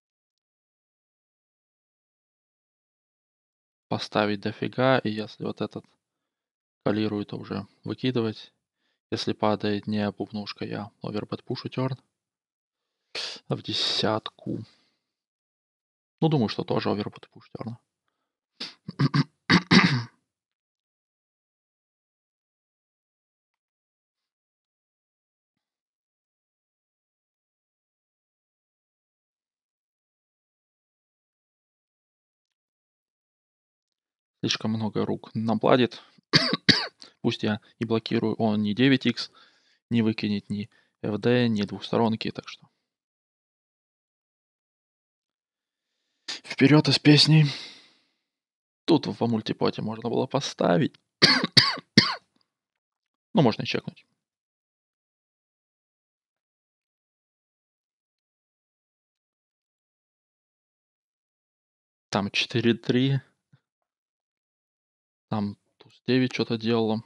Поставить дофига. И если вот этот калирует, то уже выкидывать. Если падает не бубнушка, я овербет пушу терн. В десятку. Ну, думаю, что тоже овербет пуш терн. Слишком много рук нам платит. Пусть я и блокирую, он ни 9х не выкинет, ни ФД, ни двухсторонки, так что вперед из песней. Тут во мультипоте можно было поставить. Ну, можно и чекнуть. Там 4-3. Там туз 9 что-то делало.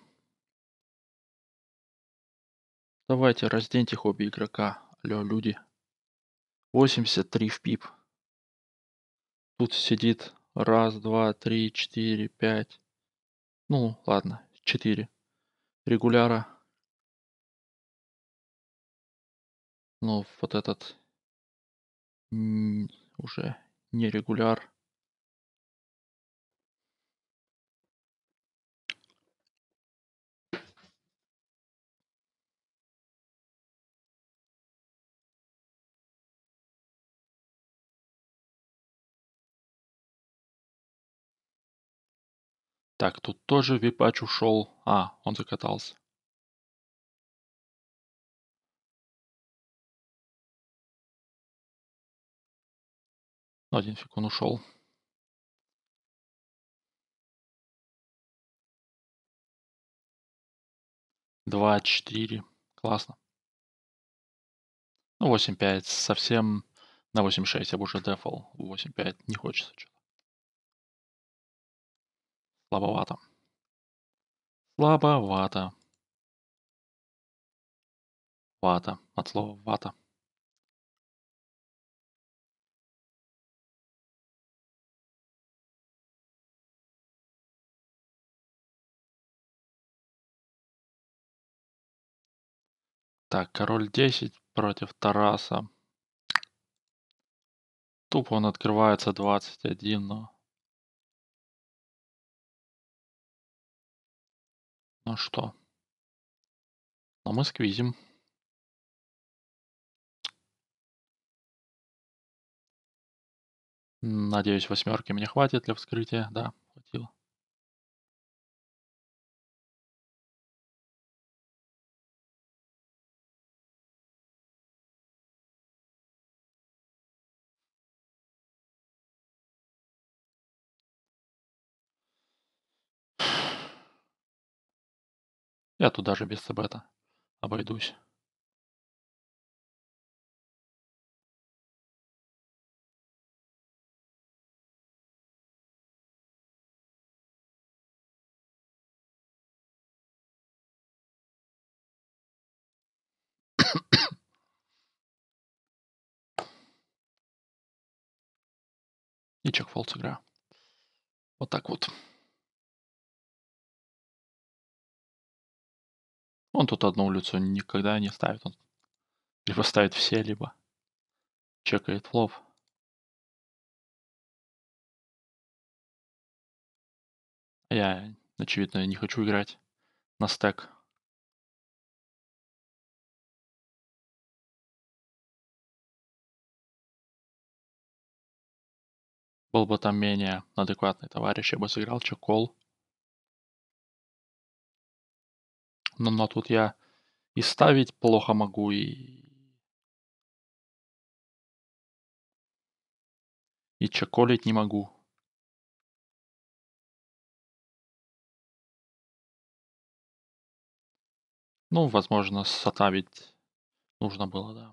Давайте разденьте хобби игрока. Алло, люди. 83 в пип. Тут сидит раз, два, три, четыре, пять. Ну, ладно, 4 регуляра. Ну, вот этот уже не регуляр. Так, тут тоже випач ушел. А, он закатался. Один фиг он ушел. 2-4. Классно. Ну, 8-5. Совсем на 8-6 я бы уже дефал. 8-5 не хочется что-то. Слабовато. Слабовато. Вата. От слова вата. Так, король 10 против Тараса. Тупо он открывается 21, но... Ну что? Но мы сквизим. Надеюсь, восьмерки мне хватит для вскрытия. Да, хватило. Я тут даже без СБ-то обойдусь. И чекфолд сыграю. Вот так вот. Он тут одну улицу никогда не ставит. Он либо ставит все, либо чекает флоп. Я, очевидно, не хочу играть на стек. Был бы там менее адекватный товарищ, я бы сыграл чек-колл. Но тут я и ставить плохо могу, и чеколить не могу. Ну, возможно, сатавить нужно было, да.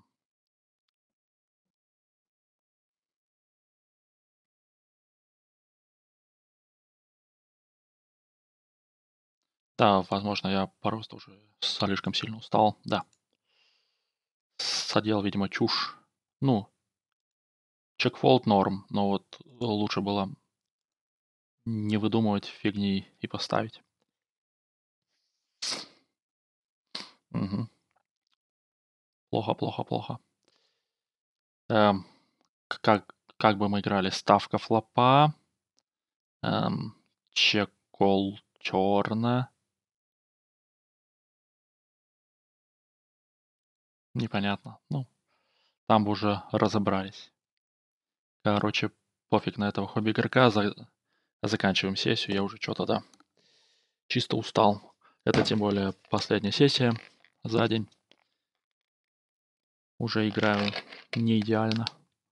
Да, возможно, я просто уже слишком сильно устал. Да. Садил, видимо, чушь. Ну, чекфолд норм, но вот лучше было не выдумывать фигни и поставить. Мгм. Плохо, плохо, плохо. Эм, как бы мы играли? Ставка флопа. Чек-колл черная. Непонятно. Ну, там бы уже разобрались. Короче, пофиг на этого хобби игрока. заканчиваем сессию. Я уже что-то, да, чисто устал. Это тем более последняя сессия за день. Уже играю не идеально.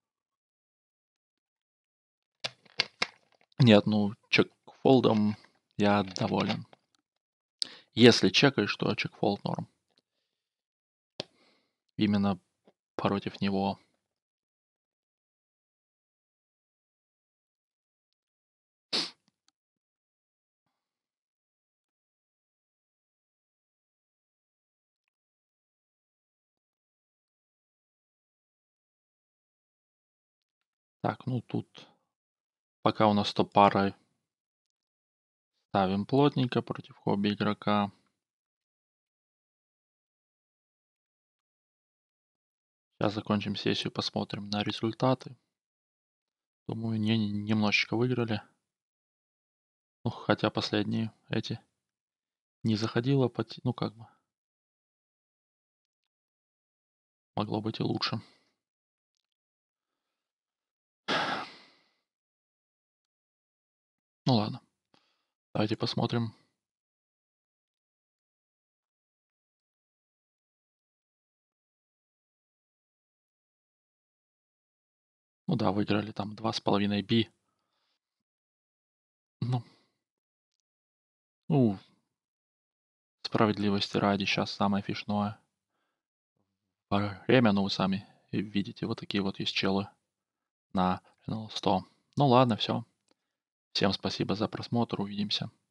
Нет, ну, чекфолдом я доволен. Если чекаешь, то чекфолд норм. Именно против него. Так, ну тут пока у нас топ-пара, ставим плотненько против хобби игрока. Сейчас закончим сессию, посмотрим на результаты. Думаю, немножечко выиграли. Ну, хотя последние эти не заходило, ну как бы, могло быть и лучше. Ну ладно, давайте посмотрим. Ну да, выиграли там 2,5 би. Ну, ну, справедливости ради, сейчас самое фишное время, ну вы сами видите, вот такие вот есть челы на Renault 100. Ну ладно, все. Всем спасибо за просмотр, увидимся.